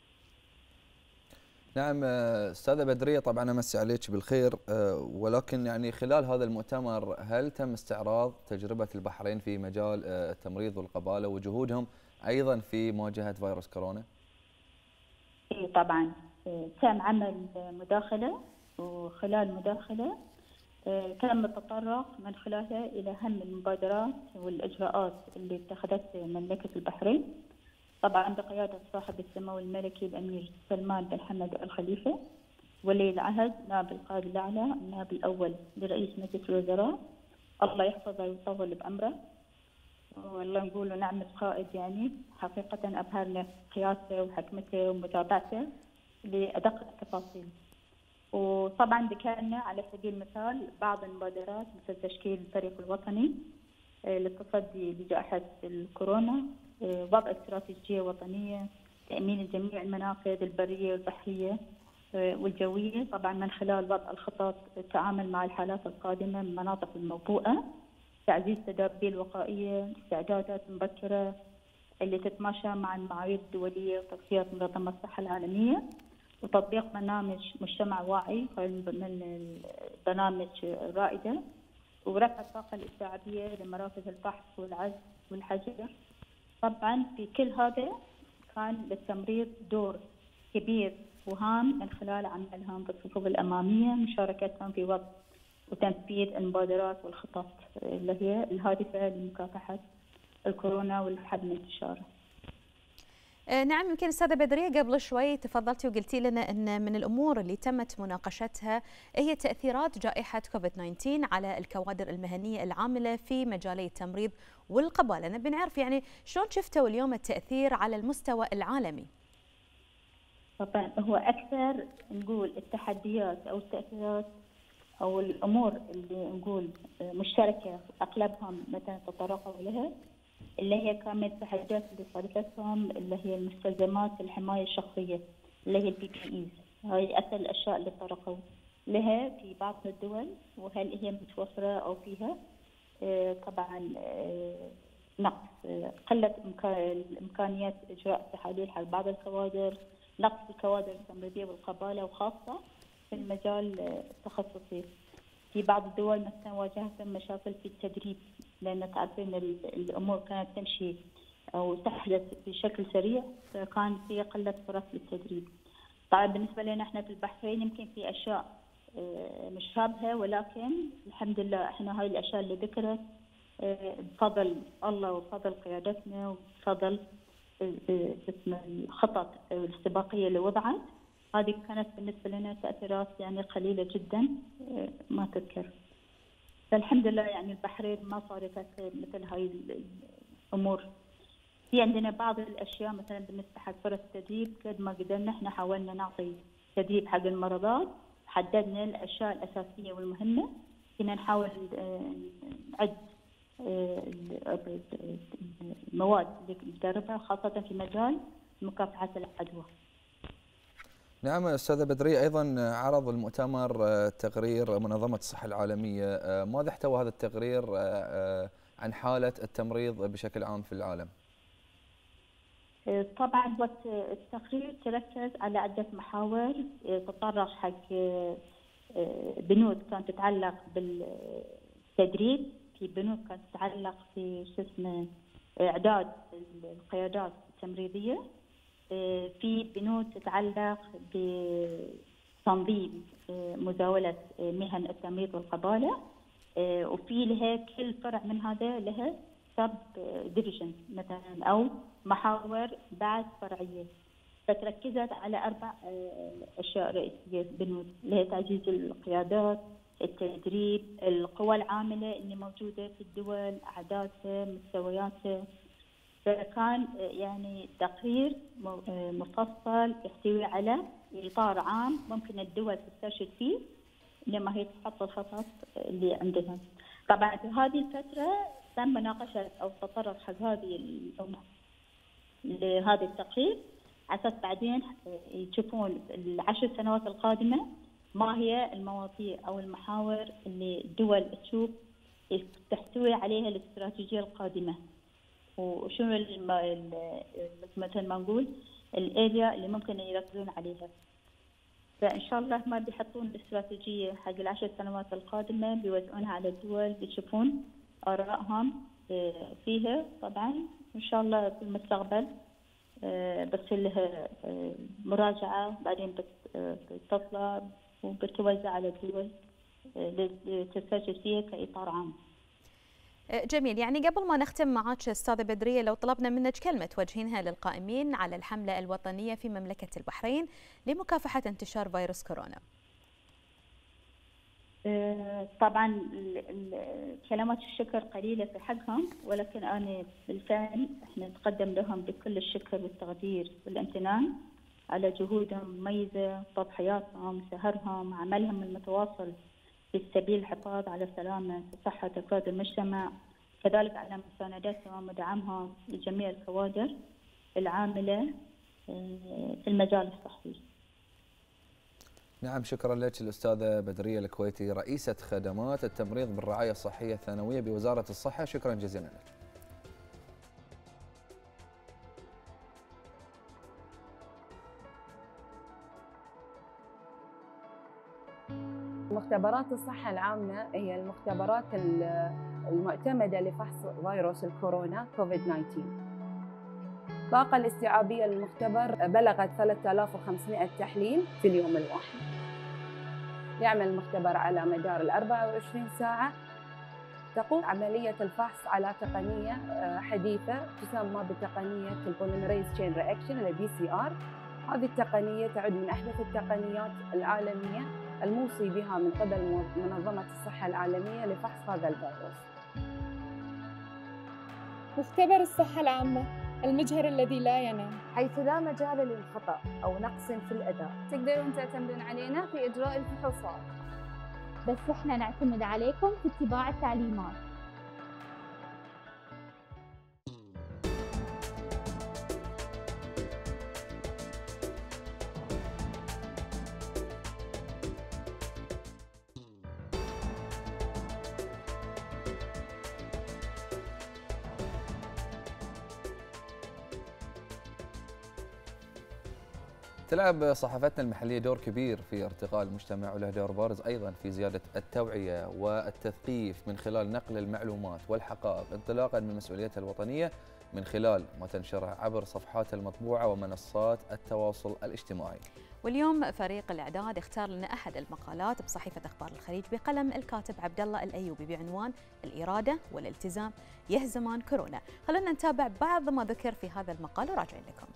نعم استاذة بدرية، طبعا امسي عليك بالخير، ولكن يعني خلال هذا المؤتمر هل تم استعراض تجربة البحرين في مجال التمريض والقبالة وجهودهم ايضا في مواجهة فيروس كورونا؟ اي طبعا تم عمل مداخلة، وخلال المداخلة تم التطرق من خلالها الى اهم المبادرات والاجراءات اللي اتخذتها مملكة البحرين، طبعا بقيادة صاحب السمو الملكي الأمير سلمان بن حمد آل خليفة، ولي العهد نائب القائد الأعلى النائب الأول لرئيس مجلس الوزراء، الله يحفظه ويطول بعمره، والله نقول له نعم القائد، يعني حقيقة أبهرنا قيادته وحكمته ومتابعته لأدق التفاصيل. وطبعا ذكرنا على سبيل المثال بعض المبادرات مثل تشكيل الفريق الوطني للتصدي لجائحة الكورونا، وضع استراتيجية وطنية، تأمين جميع المنافذ البرية والبحرية والجوية، طبعا من خلال وضع الخطط التعامل مع الحالات القادمة من المناطق الموبوءة، تعزيز التدابير الوقائية، استعدادات مبكرة اللي تتماشى مع المعايير الدولية وتوصيات منظمة الصحة العالمية، وتطبيق برنامج مجتمع واعي من البرامج الرائدة، ورفع الطاقة الاستيعابية لمراكز الفحص والعزل والحجر. طبعا في كل هذا كان للتمريض دور كبير وهام من خلال عملهم بالصفوف الأمامية، مشاركتهم في وضع وتنفيذ المبادرات والخطط اللي هي الهادفة لمكافحة الكورونا والحد من انتشاره. نعم، يمكن أستاذة بدرية قبل شوي تفضلتي وقلتي لنا أن من الأمور اللي تمت مناقشتها هي تأثيرات جائحة كوفيد تسعة عشر على الكوادر المهنية العاملة في مجالي التمريض والقبالة. نبي نعرف يعني شلون شفتوا اليوم التأثير على المستوى العالمي؟ طبعا هو أكثر نقول التحديات أو التأثيرات أو الأمور اللي نقول مشتركة أغلبهم مثلا تطرقوا لها، اللي هي كانت التحديات اللي صارت لهم اللي هي المستلزمات الحماية الشخصية اللي هي البي بي إيز. هاي أكثر الأشياء اللي تطرقوا لها في بعض الدول، وهل هي متوفرة أو فيها آه طبعا آه نقص آه قلة إمكانيات إجراء التحاليل حول بعض الكوادر، نقص الكوادر التمريضية والقبالة وخاصة في المجال التخصصي. في بعض الدول مثلا واجهت مشاكل في التدريب، لأن تعرفين الأمور كانت تمشي أو تحدث بشكل سريع، فكان في قلة فرص للتدريب. طبعا بالنسبة لنا احنا في البحرين يمكن في أشياء مشابهة، ولكن الحمد لله احنا هاي الأشياء اللي ذكرت بفضل الله وبفضل قيادتنا وبفضل الخطط الاستباقية اللي وضعت، هذه كانت بالنسبة لنا تأثيرات يعني قليلة جدا ما تذكر. فالحمد لله يعني البحرين ما صارت مثل هاي الأمور. في عندنا بعض الأشياء مثلا بالنسبة حق فرص التدريب، قد ما قدرنا احنا حاولنا نعطي تدريب حق الممرضات، حددنا الأشياء الأساسية والمهمة، كنا نحاول نعد المواد اللي ندربها خاصة في مجال مكافحة العدوى. نعم أستاذة بدرية، أيضا عرض المؤتمر تقرير منظمة الصحة العالمية، ماذا احتوى هذا التقرير عن حالة التمريض بشكل عام في العالم؟ طبعا التقرير تركز على عدة محاور، تطرق حق بنود كانت تتعلق بالتدريب، في بنود كانت تتعلق في شو اسمه إعداد القيادات التمريضية، في بنود تتعلق بتنظيم مزاولة مهن التمريض والقبالة، وفي لها كل فرع من هذا لها سب ديفيجن مثلا أو محاور بعد فرعية، فتركزت على أربع أشياء رئيسية بنود، اللي هي تعزيز القيادات، التدريب، القوى العاملة اللي موجودة في الدول، أعدادها، مستوياتها. فكان يعني تقرير مفصل يحتوي على إطار عام ممكن الدول تسترشد فيه لما هي تحط الخطط اللي عندها. طبعا في هذه الفترة تم مناقشة أو تطرق حق هذه الأمور لهذا التقرير، على أساس بعدين يشوفون العشر سنوات القادمة ما هي المواضيع أو المحاور اللي الدول تشوف تحتوي عليها الاستراتيجية القادمة، وشنو مثل ما نقول الاريا اللي ممكن يركزون عليها. فان شاء الله ما بيحطون الاستراتيجيه حق العشر سنوات القادمه، بيوزعونها على الدول، بيشوفون ارائهم فيها. طبعا ان شاء الله في المستقبل بتصير لها مراجعه، بعدين بتطلع وبتوزع على الدول لتسترشد فيها كاطار عام. جميل، يعني قبل ما نختم معك أستاذة بدرية، لو طلبنا منك كلمة توجهينها للقائمين على الحملة الوطنية في مملكة البحرين لمكافحة انتشار فيروس كورونا. طبعا كلمات الشكر قليلة في حقهم، ولكن أنا بالفعل احنا نتقدم لهم بكل الشكر والتقدير والامتنان على جهودهم المميزة، تضحياتهم، سهرهم، عملهم المتواصل في سبيل الحفاظ على سلامة وصحة أفراد المجتمع، كذلك على مساندتهم ودعمهم لجميع الكوادر العاملة في المجال الصحي. نعم، شكرا لك الأستاذة بدرية الكويتي، رئيسة خدمات التمريض بالرعاية الصحية الثانوية بوزارة الصحة، شكرا جزيلا لك. مختبرات الصحة العامة هي المختبرات المعتمدة لفحص فيروس الكورونا كوفيد تسعة عشر. الطاقة الاستيعابية للمختبر بلغت ثلاثة آلاف وخمسمئة تحليل في اليوم الواحد. يعمل المختبر على مدار الأربعة وعشرين ساعة. تقوم عملية الفحص على تقنية حديثة تسمى بتقنية البوليمريز تشين رياكشن ال بي سي آر. هذه التقنية تعد من أحدث التقنيات العالمية الموصي بها من قبل منظمة الصحة العالمية لفحص هذا الفيروس. مختبر الصحة العامة المجهر الذي لا ينام، حيث لا مجال للخطأ أو نقص في الأداء. تقدرون تعتمدون علينا في إجراء الفحوصات، بس إحنا نعتمد عليكم في اتباع التعليمات. تلعب صحافتنا المحلية دور كبير في ارتقاء المجتمع، وله دور بارز أيضا في زيادة التوعية والتثقيف من خلال نقل المعلومات والحقائق انطلاقا من مسؤوليتها الوطنية من خلال ما تنشرها عبر صفحات المطبوعة ومنصات التواصل الاجتماعي. واليوم فريق الإعداد اختار لنا أحد المقالات بصحيفة أخبار الخليج بقلم الكاتب عبد الله الأيوبي بعنوان الإرادة والالتزام يهزمان كورونا. خلونا نتابع بعض ما ذكر في هذا المقال وراجعين لكم.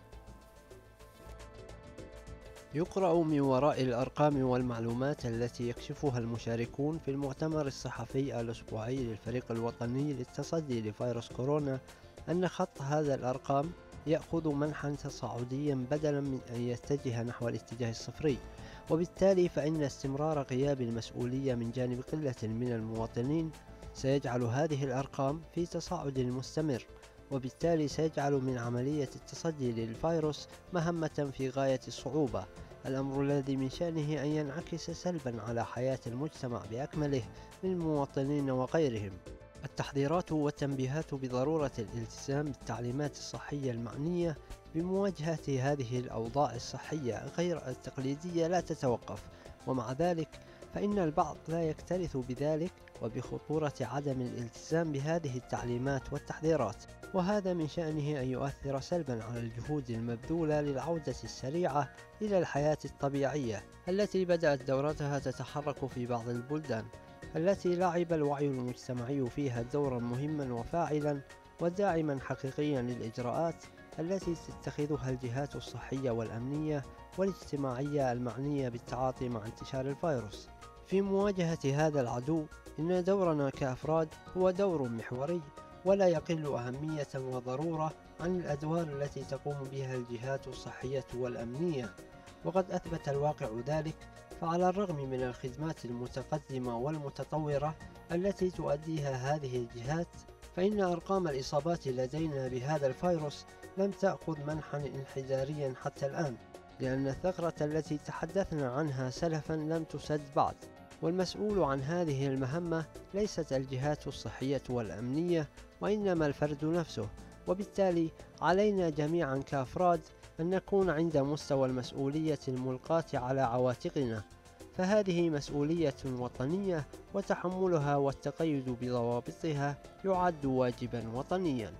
يقرأ من وراء الأرقام والمعلومات التي يكشفها المشاركون في المؤتمر الصحفي الأسبوعي للفريق الوطني للتصدي لفيروس كورونا أن خط هذا الأرقام يأخذ منحا تصاعديا بدلا من أن يتجه نحو الاتجاه الصفري، وبالتالي فإن استمرار غياب المسؤولية من جانب قلة من المواطنين سيجعل هذه الأرقام في تصاعد مستمر، وبالتالي سيجعل من عملية التصدي للفيروس مهمة في غاية الصعوبة، الأمر الذي من شأنه أن ينعكس سلبا على حياة المجتمع بأكمله من المواطنين وغيرهم. التحذيرات والتنبيهات بضرورة الالتزام بالتعليمات الصحية المعنية بمواجهة هذه الأوضاع الصحية غير التقليدية لا تتوقف، ومع ذلك فإن البعض لا يكترث بذلك وبخطورة عدم الالتزام بهذه التعليمات والتحذيرات، وهذا من شأنه أن يؤثر سلبا على الجهود المبذولة للعودة السريعة إلى الحياة الطبيعية التي بدأت دورتها تتحرك في بعض البلدان، التي لعب الوعي المجتمعي فيها دورا مهما وفاعلا وداعما حقيقيا للإجراءات التي تتخذها الجهات الصحية والأمنية والاجتماعية المعنية بالتعاطي مع انتشار الفيروس. في مواجهة هذا العدو إن دورنا كأفراد هو دور محوري ولا يقل أهمية وضرورة عن الأدوار التي تقوم بها الجهات الصحية والأمنية، وقد أثبت الواقع ذلك، فعلى الرغم من الخدمات المتقدمة والمتطورة التي تؤديها هذه الجهات، فإن أرقام الإصابات لدينا بهذا الفيروس لم تأخذ منحا انحداريا حتى الآن، لأن الثغرة التي تحدثنا عنها سلفا لم تسد بعد، والمسؤول عن هذه المهمة ليست الجهات الصحية والأمنية وإنما الفرد نفسه، وبالتالي علينا جميعا كأفراد أن نكون عند مستوى المسؤولية الملقاة على عواتقنا، فهذه مسؤولية وطنية وتحملها والتقيد بضوابطها يعد واجبا وطنيا.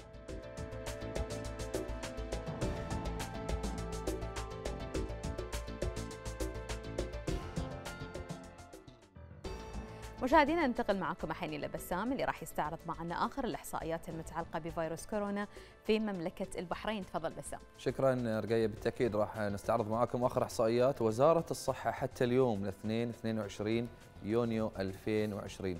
مشاهدينا ننتقل معكم الحين الى بسام اللي راح يستعرض معنا اخر الاحصائيات المتعلقه بفيروس كورونا في مملكه البحرين. تفضل بسام. شكرا رقيه، بالتاكيد راح نستعرض معكم اخر احصائيات وزاره الصحه حتى اليوم الاثنين اثنين وعشرين يونيو ألفين وعشرين.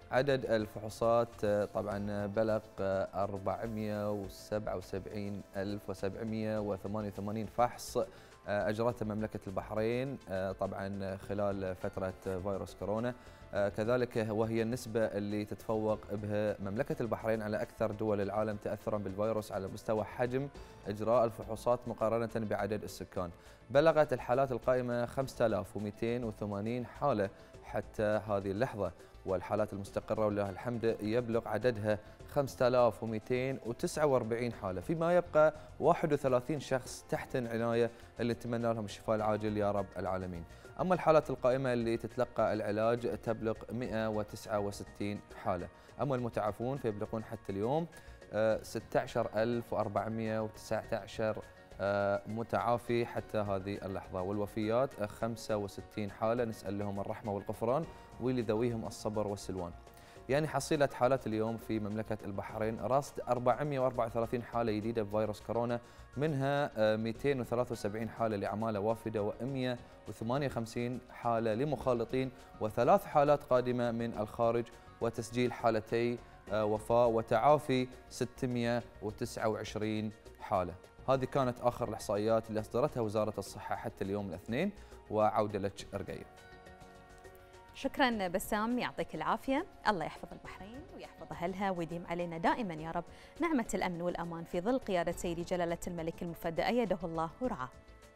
عدد الفحوصات طبعا بلغ أربعمئة وسبعة وسبعين ألف وسبعمئة وثمانية وثمانين فحص أجرتها مملكة البحرين طبعا خلال فترة فيروس كورونا، كذلك وهي النسبة اللي تتفوق بها مملكة البحرين على أكثر دول العالم تأثرا بالفيروس على مستوى حجم إجراء الفحوصات مقارنة بعدد السكان. بلغت الحالات القائمة خمسة آلاف ومئتين وثمانين حالة حتى هذه اللحظة، والحالات المستقرة ولله الحمد يبلغ عددها خمسة آلاف ومئتين وتسعة وأربعين حالة، فيما يبقى واحد وثلاثين شخص تحت العناية اللي نتمنى لهم الشفاء العاجل يا رب العالمين. أما الحالات القائمة اللي تتلقى العلاج تبلغ مئة وتسعة وستين حالة، أما المتعافون فيبلغون حتى اليوم ستة عشر ألف وأربعمئة وتسعة عشر متعافي حتى هذه اللحظة، والوفيات خمسة وستين حالة نسأل لهم الرحمة والغفران ولذويهم الصبر والسلوان. يعني حصيلة حالات اليوم في مملكة البحرين راصد أربعمئة وأربعة وثلاثين حالة جديدة بفيروس كورونا، منها مئتين وثلاثة وسبعين حالة لعمالة وافدة ومئة وثمانية وخمسين حالة لمخالطين، وثلاث حالات قادمة من الخارج، وتسجيل حالتي وفاة وتعافي ستمئة وتسعة وعشرين حالة. هذه كانت آخر الإحصائيات اللي أصدرتها وزارة الصحة حتى اليوم الاثنين، وعودة لك رقية. شكرا بسام، يعطيك العافية. الله يحفظ البحرين ويحفظ أهلها ويديم علينا دائما يا رب نعمة الأمن والأمان في ظل قيادة سيدي جلالة الملك المفدى أيده الله ورعاه.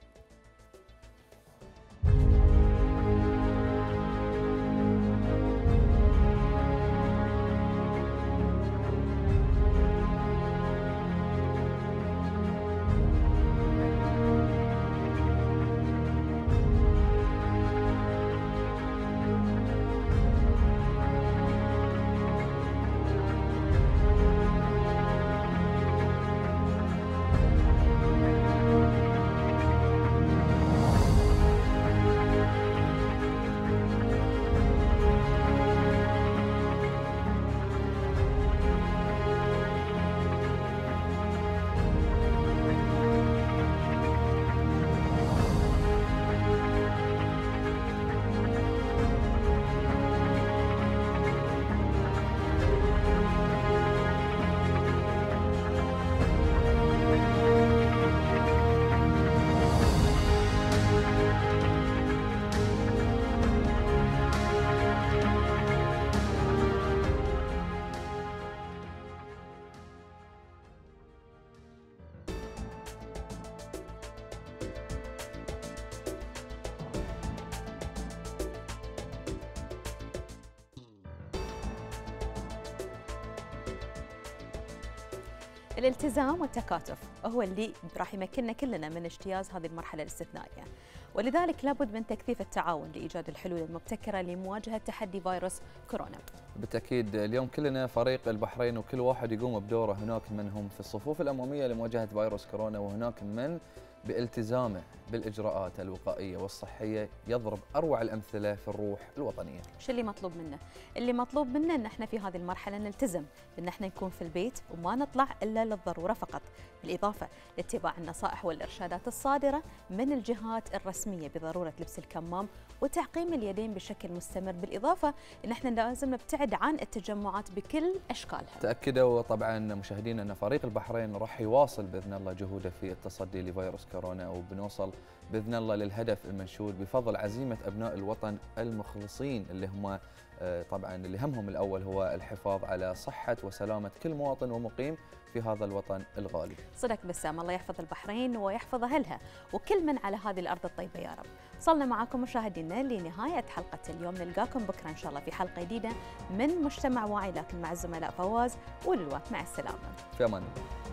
الالتزام والتكاتف هو اللي راح يمكننا كلنا من اجتياز هذه المرحلة الاستثنائية، ولذلك لابد من تكثيف التعاون لإيجاد الحلول المبتكرة لمواجهة تحدي فيروس كورونا. بالتأكيد اليوم كلنا فريق البحرين وكل واحد يقوم بدوره، هناك من هم في الصفوف الأمامية لمواجهة فيروس كورونا، وهناك من بالتزامه بالإجراءات الوقائية والصحية يضرب أروع الأمثلة في الروح الوطنية. شو اللي مطلوب منا؟ اللي مطلوب منا أن احنا في هذه المرحلة نلتزم بأن احنا نكون في البيت وما نطلع إلا للضرورة فقط، بالإضافة لاتباع النصائح والإرشادات الصادرة من الجهات الرسمية بضرورة لبس الكمام وتعقيم اليدين بشكل مستمر، بالإضافة أن احنا لازم نبتعد عن التجمعات بكل أشكالها. تأكدوا طبعا مشاهدينا أن فريق البحرين راح يواصل بإذن الله جهوده في التصدي لفيروس كورونا، وبنوصل بإذن الله للهدف المنشود بفضل عزيمة أبناء الوطن المخلصين اللي هم طبعا اللي همهم الأول هو الحفاظ على صحة وسلامة كل مواطن ومقيم في هذا الوطن الغالي. صدق بسام، الله يحفظ البحرين ويحفظ أهلها وكل من على هذه الأرض الطيبة يا رب. وصلنا معكم مشاهدينا لنهاية حلقة اليوم، نلقاكم بكرة إن شاء الله في حلقة جديدة من مجتمع واعي، لكن مع الزملاء فواز وللوى. مع السلامة. في أمان الله.